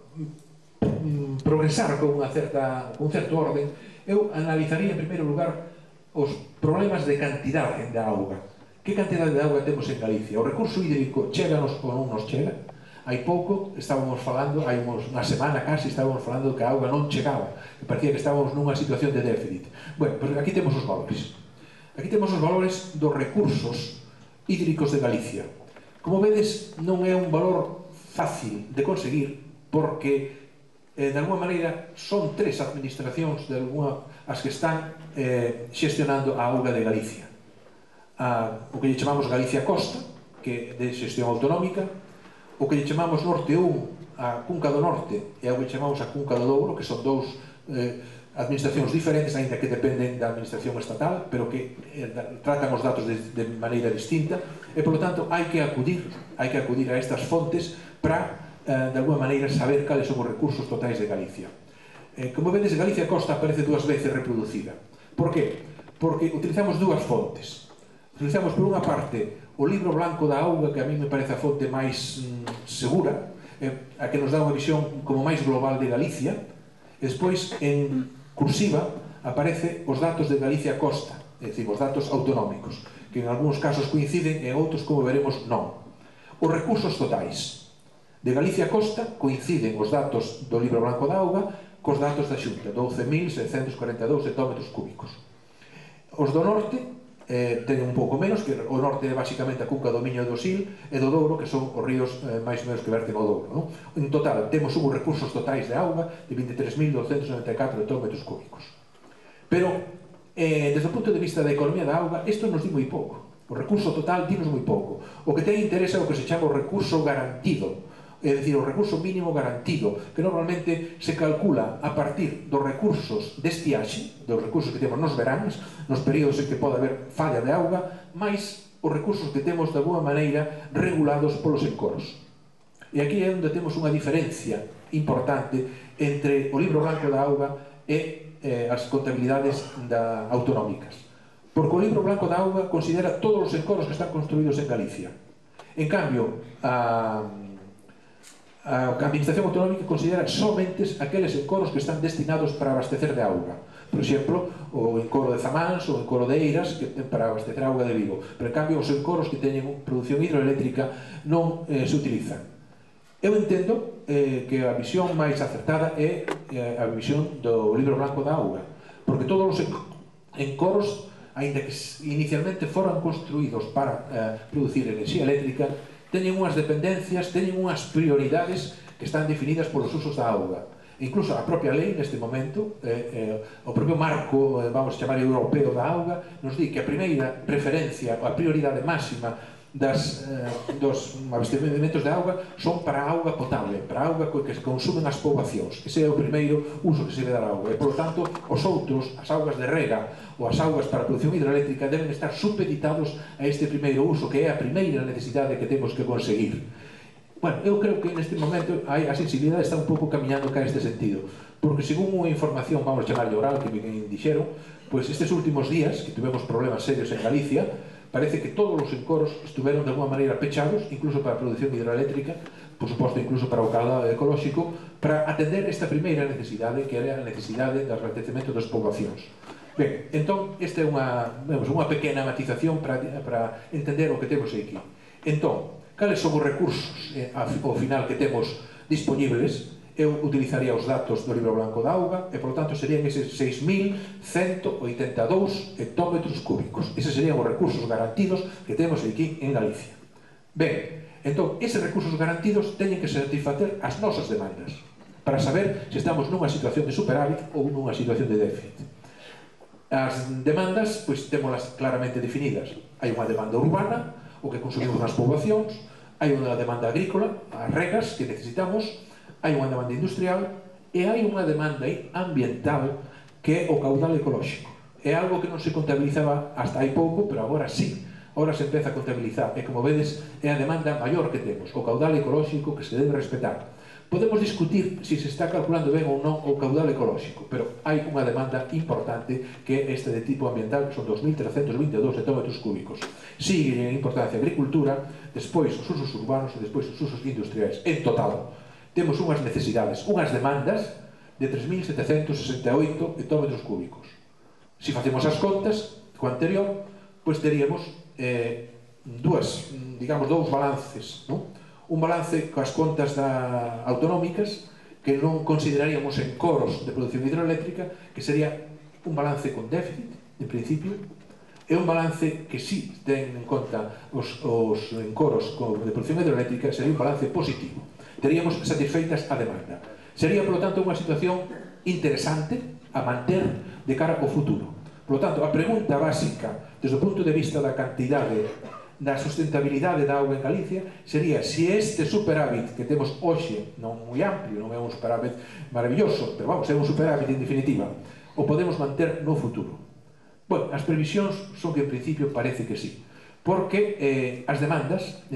progresar con un certo orden, eu analizaría en primeiro lugar os problemas de cantidade de auga. Que cantidade de auga temos en Galicia? O recurso hídrico cheganos ou non nos chega? Hai pouco estábamos falando, hai unha semana casi estábamos falando que a auga non chegaba, que parecía que estábamos nunha situación de déficit. Bueno, pues aquí temos os valores. Aquí temos os valores dos recursos hídricos de Galicia. Como vedes, non é un valor fácil de conseguir, porque de alguma maneira son 3 administracións as que están xestionando a auga de Galicia. O que lle chamamos Galicia Costa, que é de xestión autonómica, o que lle chamamos Norte 1, a Cunca do Norte, e o que chamamos a Cunca do Douro, que son 2 administracións diferentes, aínda que dependen da administración estatal, pero que tratan os datos de maneira distinta, e, polo tanto, hai que acudir a estas fontes para de alguma maneira saber cales son os recursos totais de Galicia. Como vedes, Galicia Costa aparece 2 veces reproducida. Por que? Porque utilizamos 2 fontes. Utilizamos, por unha parte, o libro blanco da auga, que a mí me parece a fonte máis segura, a que nos dá unha visión como máis global de Galicia, e despois, en cursiva, aparece os datos de Galicia Costa, é dicir, os datos autonómicos, que en algúns casos coinciden e en outros, como veremos, non. Os recursos totais de Galicia Costa coinciden os datos do libro blanco da auga cos datos da Xunta, 12.742 hectómetros cúbicos. Os do norte teñen un pouco menos, que o norte é basicamente a Cunca do Miño e do Sil, e do Douro, que son os ríos máis ou menos que verten ao Douro. En total, temos uns recursos totais de auga de 23.294 hectómetros cúbicos. Pero, desde o punto de vista da economía da auga, isto nos di moi pouco. O recurso total dinos moi pouco. O que ten interés é o que se chama o recurso garantido, é dicir, o recurso mínimo garantido, que normalmente se calcula a partir dos recursos de estiaxe, dos recursos que temos nos veráns, nos períodos en que pode haber falla de auga, máis os recursos que temos de alguma maneira regulados polos encoros. E aquí é onde temos unha diferencia importante entre o libro blanco da auga e as contabilidades autonómicas. Porque o libro blanco da auga considera todos os encoros que están construídos en Galicia. En cambio, a administración autonómica considera somente aqueles encoros que están destinados para abastecer de auga. Por exemplo, o encoro de Zamáns ou o encoro de Eiras, que ten para abastecer a auga de Vigo. Pero, en cambio, os encoros que teñen produción hidroeléctrica non se utilizan. Eu entendo que a visión máis acertada é a visión do libro blanco da auga, porque todos os encoros, aínda que inicialmente foran construídos para producir enerxía eléctrica, teñen unhas dependencias, teñen unhas prioridades que están definidas polos usos da auga. Incluso a propia lei, neste momento, o propio marco, vamos a chamar europeo da auga, nos di que a primeira preferencia, a prioridade máxima dos abastecementos de auga son para a auga potable, para a auga que se consumen as poboacións. Ese é o primeiro uso que se debe dar a auga. E, por lo tanto, os outros, as augas de rega ou as augas para a produción hidroeléctrica deben estar supeditados a este primeiro uso, que é a primeira necesidade que temos que conseguir. Bueno, eu creo que neste momento a sensibilidade está un pouco camiñando ca este sentido, porque según unha información, vamos a chamarlle oral, que me dixeron, pois estes últimos días, que tivemos problemas serios en Galicia, parece que todos os encoros estuveron de alguma maneira pechados, incluso para a produción hidroeléctrica, por suposto incluso para o caudal ecolóxico, para atender esta primeira necesidade, que era a necesidade do abastecemento das poboacións. Ben, entón, esta é unha pequena matización para entender o que temos aquí. Entón, cales son os recursos ao final que temos disponibles? Eu utilizaría os datos do libro blanco da auga e, por lo tanto, serían eses 6.182 hectómetros cúbicos. Eses serían os recursos garantidos que temos aquí en Galicia. Ben, entón, eses recursos garantidos teñen que satisfacer as nosas demandas para saber se estamos nunha situación de superávit ou nunha situación de déficit. As demandas, pois, témolas claramente definidas. Hai unha demanda urbana, o que consumimos nas poboacións, hai unha demanda agrícola, as regas que necesitamos, hai unha demanda industrial e hai unha demanda ambiental que é o caudal ecolóxico. É algo que non se contabilizaba hasta hai pouco, pero agora sí. Agora se empeza a contabilizar e, como vedes, é a demanda maior que temos, o caudal ecolóxico que se debe respetar. Podemos discutir se se está calculando ben ou non o caudal ecolóxico, pero hai unha demanda importante que é esta de tipo ambiental, que son 2.322 hectómetros cúbicos. Sigue en importancia a agricultura, despois os usos urbanos e despois os usos industriais. En total, temos unhas necesidades, unhas demandas de 3.768 hectómetros cúbicos. Se facemos as contas co anterior, pois teríamos dous balances, non? Un balance coas contas autonómicas que non consideraríamos en coros de produción hidroeléctrica, que sería un balance con déficit, en principio, e un balance que si ten en conta os encoros de produción hidroeléctrica, sería un balance positivo. Teríamos satisfeitas a demanda. Sería, por lo tanto, unha situación interesante a manter de cara ao futuro. Por lo tanto, a pregunta básica, desde o punto de vista da cantidade da sustentabilidade da auga en Galicia, sería se este superávit que temos hoxe, non moi amplio, non é un superávit maravilloso, pero vamos, é un superávit en definitiva, o podemos manter no futuro. Bueno, as previsións son que en principio parece que sí, porque as demandas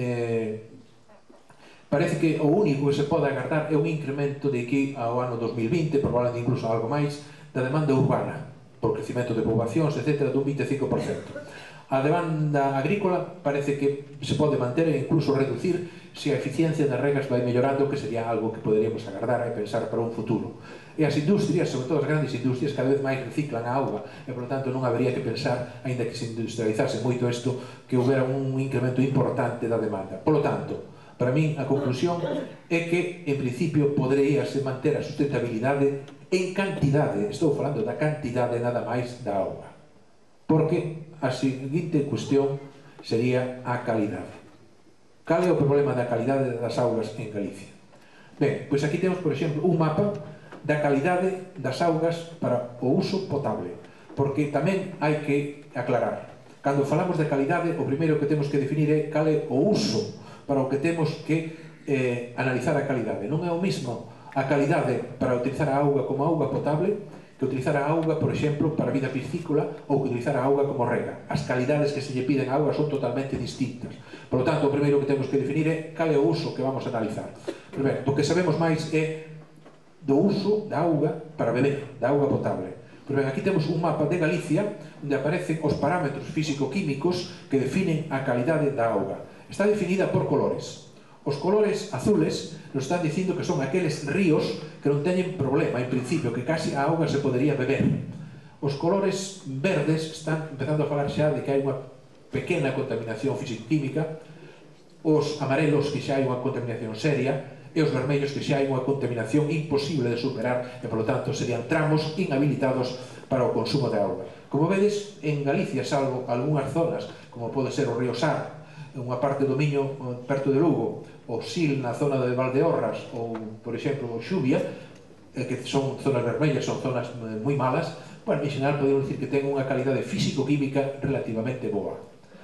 parece que o único que se pode agardar é un incremento de aquí ao ano 2020, probablemente incluso algo máis, da demanda urbana, por crecimento de poboacións, etc., dun 25%. A demanda agrícola parece que se pode manter e incluso reducir se a eficiencia das regas vai mellorando, que sería algo que poderíamos agardar e pensar para un futuro. E as industrias, sobre todo as grandes industrias, cada vez máis reciclan a auga e, por lo tanto, non habería que pensar, aínda que se industrializase moito isto, que houbera un incremento importante da demanda. Por lo tanto, para min, a conclusión é que, en principio, poderíase manter a sustentabilidade en cantidade, estou falando da cantidade nada máis da auga. Porque a seguinte cuestión sería a calidade. Cal é o problema da calidade das augas en Galicia? Ben, pois aquí temos, por exemplo, un mapa da calidade das augas para o uso potable, porque tamén hai que aclarar. Cando falamos de calidade, o primeiro que temos que definir é cal é o uso para o que temos que analizar a calidade. Non é o mismo a calidade para utilizar a auga como auga potable que utilizar a auga, por exemplo, para a vida piscícola ou que utilizar a auga como rega. As calidades que se lle piden a auga son totalmente distintas. Por lo tanto, o primeiro que temos que definir é cal é o uso que vamos a analizar. Primeiro, o que sabemos máis é do uso da auga para beber, da auga potable. Pero ben, aquí temos un mapa de Galicia onde aparecen os parámetros físico-químicos que definen a calidade da auga. Está definida por colores. Os colores azules nos están dicindo que son aqueles ríos que non teñen problema, en principio, que casi a auga se podería beber. Os colores verdes están empezando a falar xa de que hai unha pequena contaminación físico-química, os amarelos que xa hai unha contaminación seria, e os vermellos que xa hai unha contaminación imposible de superar e, por lo tanto, serían tramos inhabilitados para o consumo de auga. Como vedes, en Galicia, salvo algunhas zonas, como pode ser o río Sar, unha parte do Miño perto de Lugo, o Sil na zona de Valdeorras ou, por exemplo, o Xubia, que son zonas vermellas, son zonas moi malas, bueno, en xeral podemos dicir que ten unha calidade físico-química relativamente boa.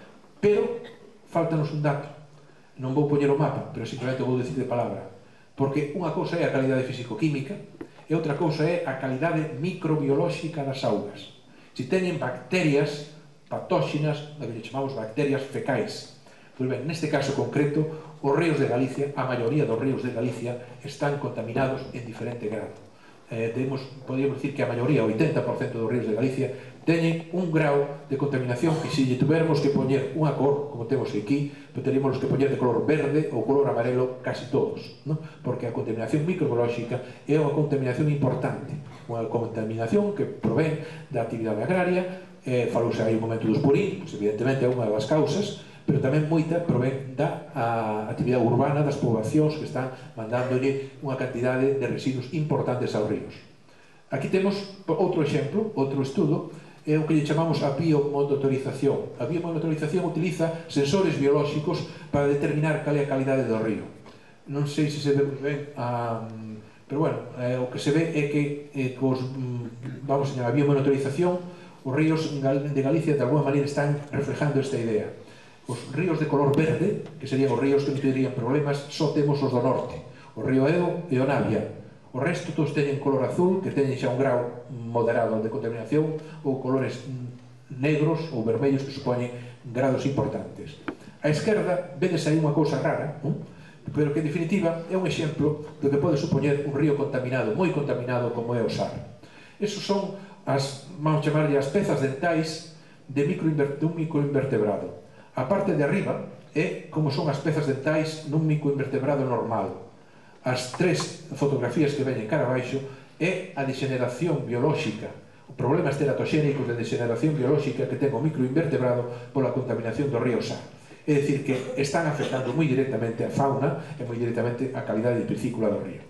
Pero faltanos un dato, non vou poñer o mapa, pero simplemente vou dicir de palabra, porque unha cousa é a calidade físico-química e outra cousa é a calidade microbiolóxica das augas. Se teñen bacterias patóxinas, que chamamos bacterias fecais. Pois ben, neste caso concreto, os ríos de Galicia, a maioría dos ríos de Galicia, están contaminados en diferente grado. Podríamos dicir que a maioría, o 80% dos ríos de Galicia, teñen un grau de contaminación que se lle tuvermos que poñer unha cor, como temos aquí, teríamos que poñer de color verde ou color amarelo casi todos, non? Porque a contaminación microbiolóxica é unha contaminación importante, unha contaminación que provén da actividade agraria, falouse aí un momento dos purín, pois evidentemente é unha das causas, pero tamén moita provén da actividade urbana das poboacións que están mandándolle unha cantidade de residuos importantes aos ríos. Aquí temos outro exemplo, outro estudo, é o que lle chamamos a biomonitorización. A biomonitorización utiliza sensores biolóxicos para determinar cal é a calidade do río. Non sei se se ve ben, pero bueno, o que se ve é que vamos a biomonitorización, os ríos de Galicia de alguma maneira están reflejando esta idea. Os ríos de color verde, que serían os ríos que non terían problemas, só temos os do norte, o río Eo e o Navia. O resto todos teñen color azul, que teñen xa un grau moderado de contaminación, ou colores negros ou vermellos que supoñen grados importantes. A esquerda vedes aí unha cousa rara, pero que en definitiva é un exemplo do que pode supoñer un río contaminado, moi contaminado como é o Sar. Esos son as, vamos chamarlle, as pezas dentais de un microinvertebrado. A parte de arriba é como son as pezas dentais nun microinvertebrado normal. As tres fotografías que veñen cara abaixo é a degeneración biolóxica, o problema esteratoxénico de degeneración biolóxica que ten o microinvertebrado pola contaminación do río Sar. É dicir, que están afectando moi directamente a fauna e moi directamente a calidade piscícola do río.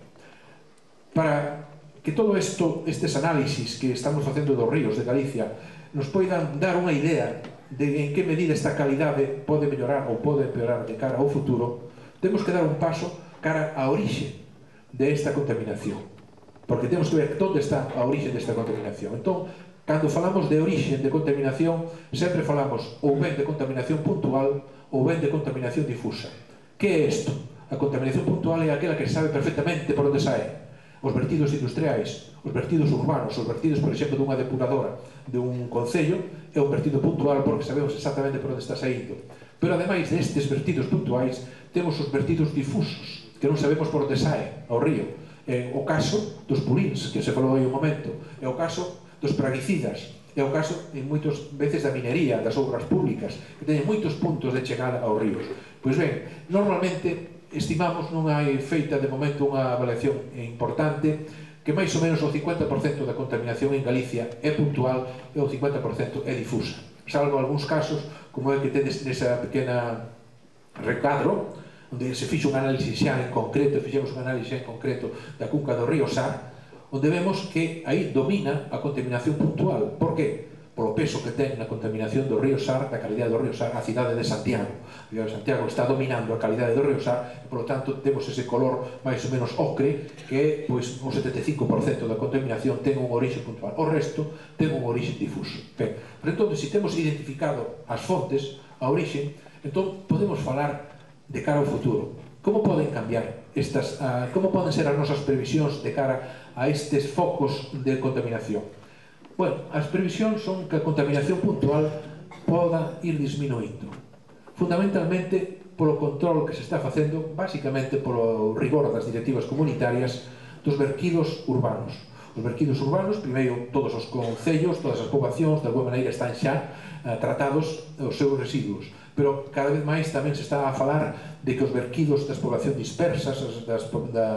Para que todo isto, estes análisis que estamos facendo dos ríos de Galicia nos poidan dar unha idea de en que medida esta calidade pode mellorar ou pode empeorar de cara ao futuro, temos que dar un paso cara á orixe desta contaminación, porque temos que ver onde está a orixe desta contaminación. Entón, cando falamos de orixe de contaminación, sempre falamos ou ben de contaminación puntual ou ben de contaminación difusa. Que é isto? A contaminación puntual é aquela que sabe perfectamente por onde sae. Os vertidos industriais, os vertidos urbanos, os vertidos, por exemplo, dunha depuradora de un concello, é un vertido puntual porque sabemos exactamente por onde está saindo. Pero, ademais destes vertidos puntuais, temos os vertidos difusos, que non sabemos por onde sae ao río. É o caso dos purins, que se falou aí un momento, é o caso dos praguicidas, é o caso, en moitas veces, da minería, das obras públicas, que teñen moitos puntos de chegada aos ríos. Pois ben, normalmente estimamos, non hai feita de momento unha avaliación importante, que máis ou menos o 50% da contaminación en Galicia é puntual e o 50% é difusa. Salvo algúns casos, como é que tedes nesa pequena recadro, onde se fixo un análisis xa en concreto, fixemos un análisis en concreto da cunca do río Sar, onde vemos que aí domina a contaminación puntual. Por que? Polo peso que ten na contaminación do río Sar, da calidade do río Sar, a cidade de Santiago. A cidade de Santiago está dominando a calidade do río Sar e, polo tanto, temos ese color máis ou menos ocre, que pois, un 75% da contaminación ten un orixe puntual. O resto ten un orixe difuso. Ben, pero entón, se temos identificado as fontes, a orixe, entón podemos falar de cara ao futuro. Como poden cambiar estas, como poden ser as nosas previsións de cara a estes focos de contaminación? Bueno, as previsións son que a contaminación puntual poda ir disminuindo. Fundamentalmente polo control que se está facendo, basicamente polo rigor das directivas comunitarias dos verquidos urbanos. Os verquidos urbanos, primeiro, todos os concellos, todas as poboacións, de alguma maneira están xa tratados os seus residuos. Pero cada vez máis tamén se está a falar de que os verquidos das poblacións dispersas, das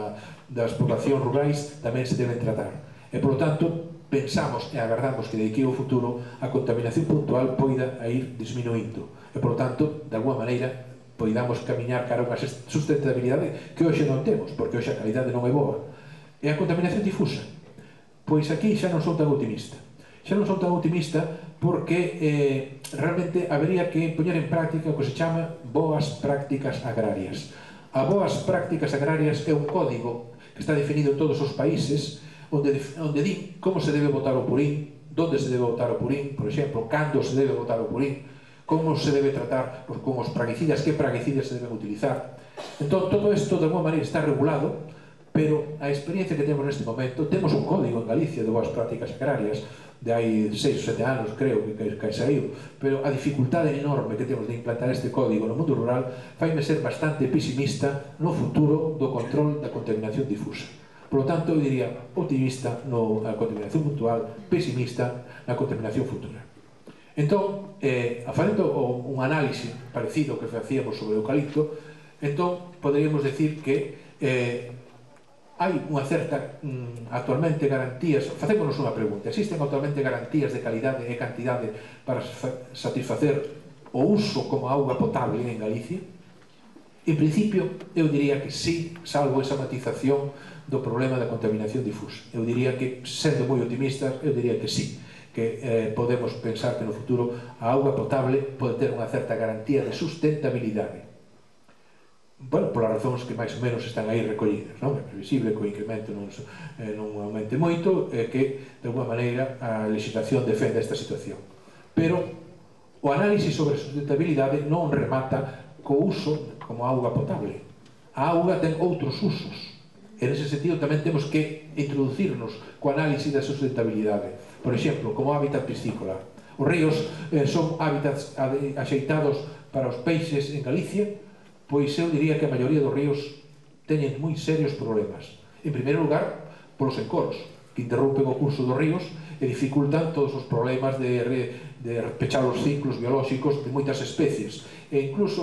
poblacións rurais, tamén se deben tratar. E, polo tanto, pensamos e agardamos que de aquí ao futuro a contaminación puntual poida a ir disminuindo. E, polo tanto, de alguma maneira, poidamos camiñar cara a unha sustentabilidade que hoxe non temos, porque hoxe a calidade non é boa. E a contaminación difusa? Pois aquí xa non son tan optimista. Xa non son tan optimista porque realmente habería que poñer en práctica o que se chama boas prácticas agrarias. A boas prácticas agrarias é un código que está definido en todos os países onde di como se debe botar o purín, onde se debe botar o purín, por exemplo, cando se debe botar o purín, como se debe tratar con os praguicidas, que praguicidas se deben utilizar. Entón, todo isto de alguma maneira está regulado, pero a experiencia que temos neste momento, temos un código en Galicia de boas prácticas agrarias, de hai 6 ou 7 anos, creo, que saiu, pero a dificultade enorme que temos de implantar este código no mundo rural faime ser bastante pesimista no futuro do control da contaminación difusa. Por lo tanto, eu diría optimista na contaminación puntual, pesimista na contaminación futura. Entón, facendo un análise parecido ao que facíamos sobre o eucalipto, entón, poderíamos decir que hai unha certa, actualmente, garantías, facémonos unha pregunta, existen actualmente garantías de calidade e cantidade para satisfacer o uso como auga potable en Galicia? En principio, eu diría que sí, salvo esa matización do problema da contaminación difusa. Eu diría que, sendo moi optimistas, eu diría que sí, que podemos pensar que no futuro a auga potable pode ter unha certa garantía de sustentabilidade. Bueno, polas razóns que máis ou menos están aí recollidas, non? É previsible que o incremento non aumente moito e que, de alguma maneira, a legislación defenda esta situación. Pero o análise sobre a sustentabilidade non remata co uso como auga potable. A auga ten outros usos. E nese sentido tamén temos que introducirnos co análise da sustentabilidade. Por exemplo, como hábitat piscícola. Os ríos son hábitats axeitados para os peixes en Galicia. Pois eu diría que a maioría dos ríos teñen moi serios problemas. En primeiro lugar, polos encoros, que interrompen o curso dos ríos e dificultan todos os problemas de pechar os ciclos biolóxicos de moitas especies. E incluso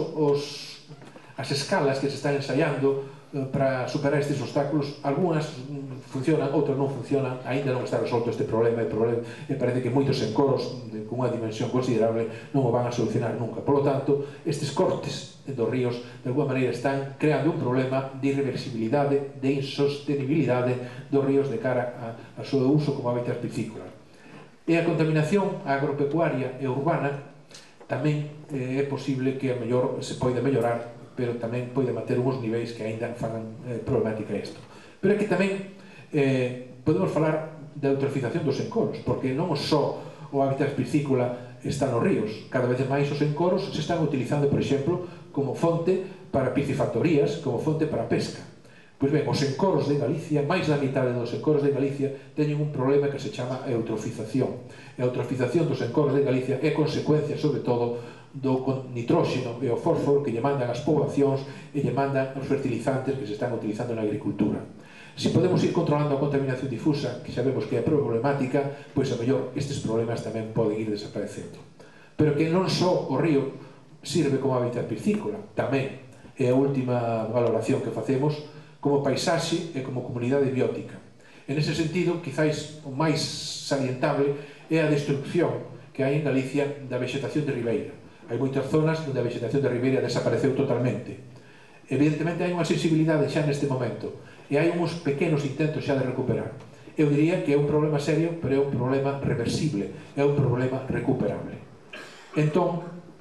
as escalas que se están ensaiando para superar estes obstáculos, algunhas funcionan, outras non funcionan, aínda non está resolto este problema e parece que moitos encoros con unha dimensión considerable non o van a solucionar nunca. Por lo tanto, estes cortes dos ríos de alguma maneira están creando un problema de irreversibilidade, de insostenibilidade dos ríos de cara ao seu uso como hábitat piscícola. E a contaminación agropecuaria e urbana tamén é posible que a mellor se poida mellorar, pero tamén pode manter uns niveis que aínda fan problemática isto. Pero é que tamén podemos falar da eutrofización dos encoros, porque non só o hábitat piscícola está nos ríos, cada vez máis os encoros se están utilizando, por exemplo, como fonte para piscifactorías, como fonte para pesca. Pois ben, os encoros de Galicia, máis da mitad dos encoros de Galicia, teñen un problema que se chama eutrofización. A eutrofización dos encoros de Galicia é consecuencia, sobre todo, do nitróxeno e o fósforo que lle mandan as poboacións e lle mandan os fertilizantes que se están utilizando na agricultura. Se podemos ir controlando a contaminación difusa, que sabemos que é problemática, pois a mellor estes problemas tamén poden ir desaparecendo. Pero que non só o río sirve como hábitat piscícola, tamén é a última valoración que facemos como paisaxe e como comunidade biótica. En ese sentido, quizáis o máis salientable é a destrucción que hai en Galicia da vegetación de ribeira. Hai moitas zonas onde a vegetación de ribeira desapareceu totalmente. Evidentemente hai unha sensibilidade xa neste momento e hai uns pequenos intentos xa de recuperar. Eu diría que é un problema serio, pero é un problema reversible, é un problema recuperable. Entón,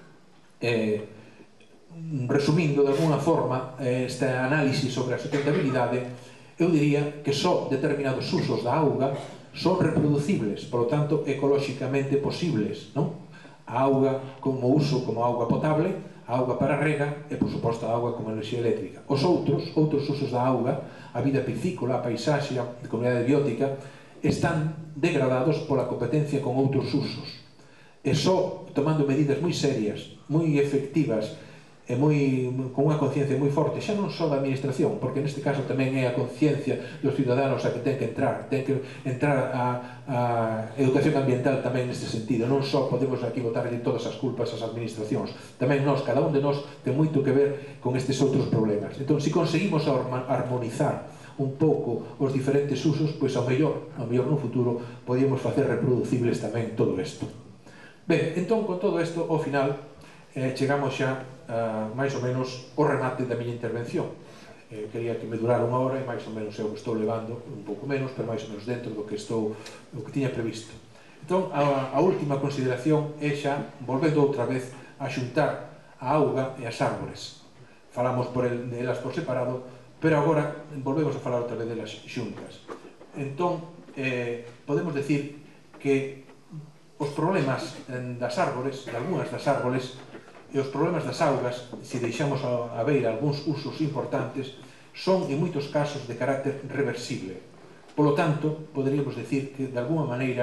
resumindo de alguna forma esta análise sobre a sustentabilidade, eu diría que só determinados usos da auga son reproducibles, por lo tanto, ecolóxicamente posibles, non? A auga como uso como auga potable, a auga para rega e, por suposto, a auga como enerxía eléctrica. Os outros usos da auga, a vida piscícola, a paisaxe, a comunidade biótica, están degradados pola competencia con outros usos. E só tomando medidas moi serias, moi efectivas, e con unha conciencia moi forte, xa non só da administración, porque neste caso tamén é a conciencia dos ciudadanos a que ten que entrar a educación ambiental tamén neste sentido. Non só podemos aquí botarlle todas as culpas ás administracións, tamén nós, cada un de nós ten moito que ver con estes outros problemas. Entón, se conseguimos armonizar un pouco os diferentes usos, pois ao mellor no futuro podíamos facer reproducibles tamén todo isto. Ben, entón, con todo isto, ao final chegamos xa máis ou menos o remate da miña intervención. Quería que me durara unha hora e máis ou menos eu estou levando un pouco menos, pero máis ou menos dentro do que tiña previsto. Entón, a última consideración é xa, volvendo outra vez a xuntar a auga e as árbores. Falamos delas por separado, pero agora volvemos a falar outra vez delas xuntas. Entón, podemos decir que os problemas das árbores, de algunhas das árbores, e os problemas das augas, se deixamos a beira algúns usos importantes, son en moitos casos de carácter reversible. Por lo tanto, poderíamos decir que de alguma maneira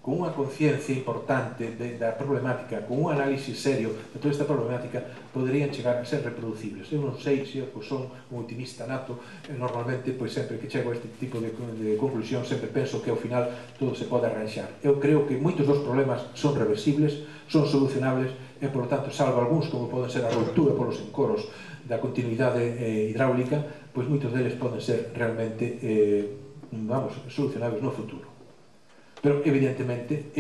con unha conciencia importante da problemática, con un análisis serio de toda esta problemática, poderían chegar a ser reproducibles. Eu non sei se eu son un optimista nato, normalmente, pois sempre que chego a este tipo de conclusión, sempre penso que ao final todo se pode arranxar. Eu creo que moitos dos problemas son reversibles, son solucionables, e, por lo tanto, salvo algúns, como poden ser a ruptura polos encoros da continuidade hidráulica, pois moitos deles poden ser realmente, solucionables no futuro. Pero, evidentemente,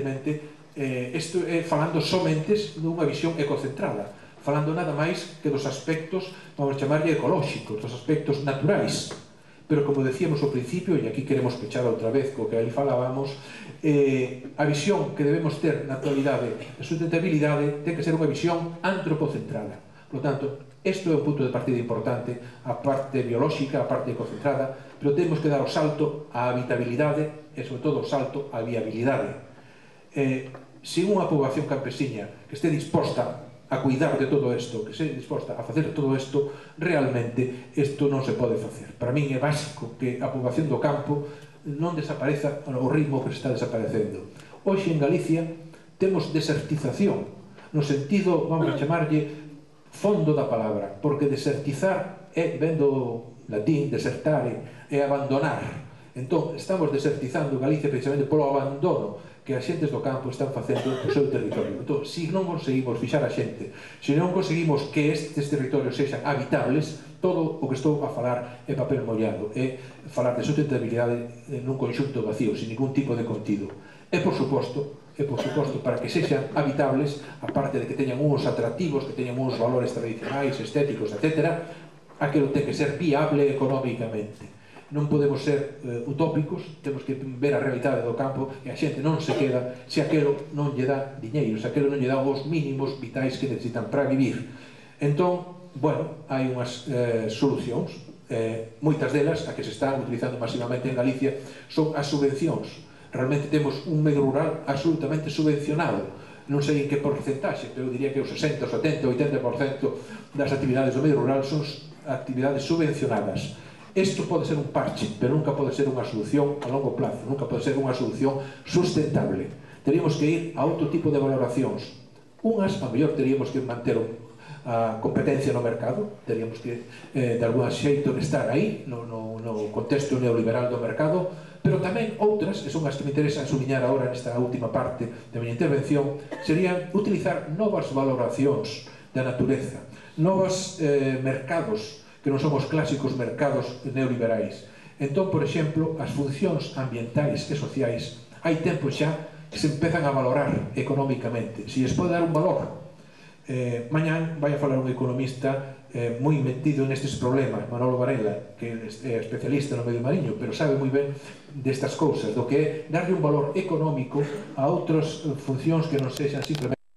isto é falando somente dunha visión ecocentrada, falando nada máis que dos aspectos, vamos chamarlle ecolóxicos, dos aspectos naturais. Pero, como decíamos ao principio, e aquí queremos pechar outra vez co que aí falábamos, a visión que debemos ter na actualidade de sustentabilidade ten que ser unha visión antropocentrada. Por lo tanto, isto é un punto de partida importante, a parte biolóxica, a parte ecocentrada, pero temos que dar o salto á habitabilidade e, sobre todo, o salto á viabilidade. Se unha poboación campesiña que este disposta a cuidar de todo isto, que este disposta a facer todo isto, realmente isto non se pode facer. Para min é básico que a poboación do campo non desapareza ao ritmo que se está desaparecendo. Hoxe en Galicia temos desertización, no sentido, vamos a chamarlle, fondo da palabra, porque desertizar ven do latín, desertare, é abandonar. Entón, estamos desertizando Galicia precisamente polo abandono que as xentes do campo están facendo do seu territorio. Entón, se non conseguimos fixar a xente, se non conseguimos que estes territorios sexan habitables, todo o que estou a falar é papel mollado, é falar de sustentabilidade nun conxunto vacío, sin ningún tipo de contido. E, por suposto, para que sexan habitables, aparte de que teñan uns atractivos, que teñan uns valores tradicionais, estéticos, etc., aquilo ten que ser viable económicamente. Non podemos ser utópicos, temos que ver a realidade do campo e a xente non se queda se aquilo non lle dá diñeiro, se aquilo non lle dá os mínimos vitais que necesitan para vivir. Entón, bueno, hai unhas solucións, moitas delas, a que se están utilizando masivamente en Galicia, son as subvencións. Realmente temos un medio rural absolutamente subvencionado. Non sei en que porcentaxe, pero eu diría que o 60, o 70, o 80% das actividades do medio rural son actividades subvencionadas. Isto pode ser un parche, pero nunca pode ser unha solución a longo plazo, nunca pode ser unha solución sustentable. Teríamos que ir a outro tipo de valoracións. Unhas, a mellor, teríamos que manter a competencia no mercado, teríamos que, de algún xeito, estar aí, no contexto neoliberal do mercado, pero tamén outras, e son as que me interesan subliñar agora nesta última parte da miña intervención, serían utilizar novas valoracións da natureza, novos mercados que non son os clásicos mercados neoliberais. Entón, por exemplo, as funcións ambientais e sociais hai tempo xa que se empezan a valorar económicamente. Se lles pode dar un valor. Mañán vai a falar un economista moi metido nestes problemas, Manolo Varela, que é especialista no medio mariño, pero sabe moi ben destas cousas, do que é darlle un valor económico a outras funcións que non sexan simplemente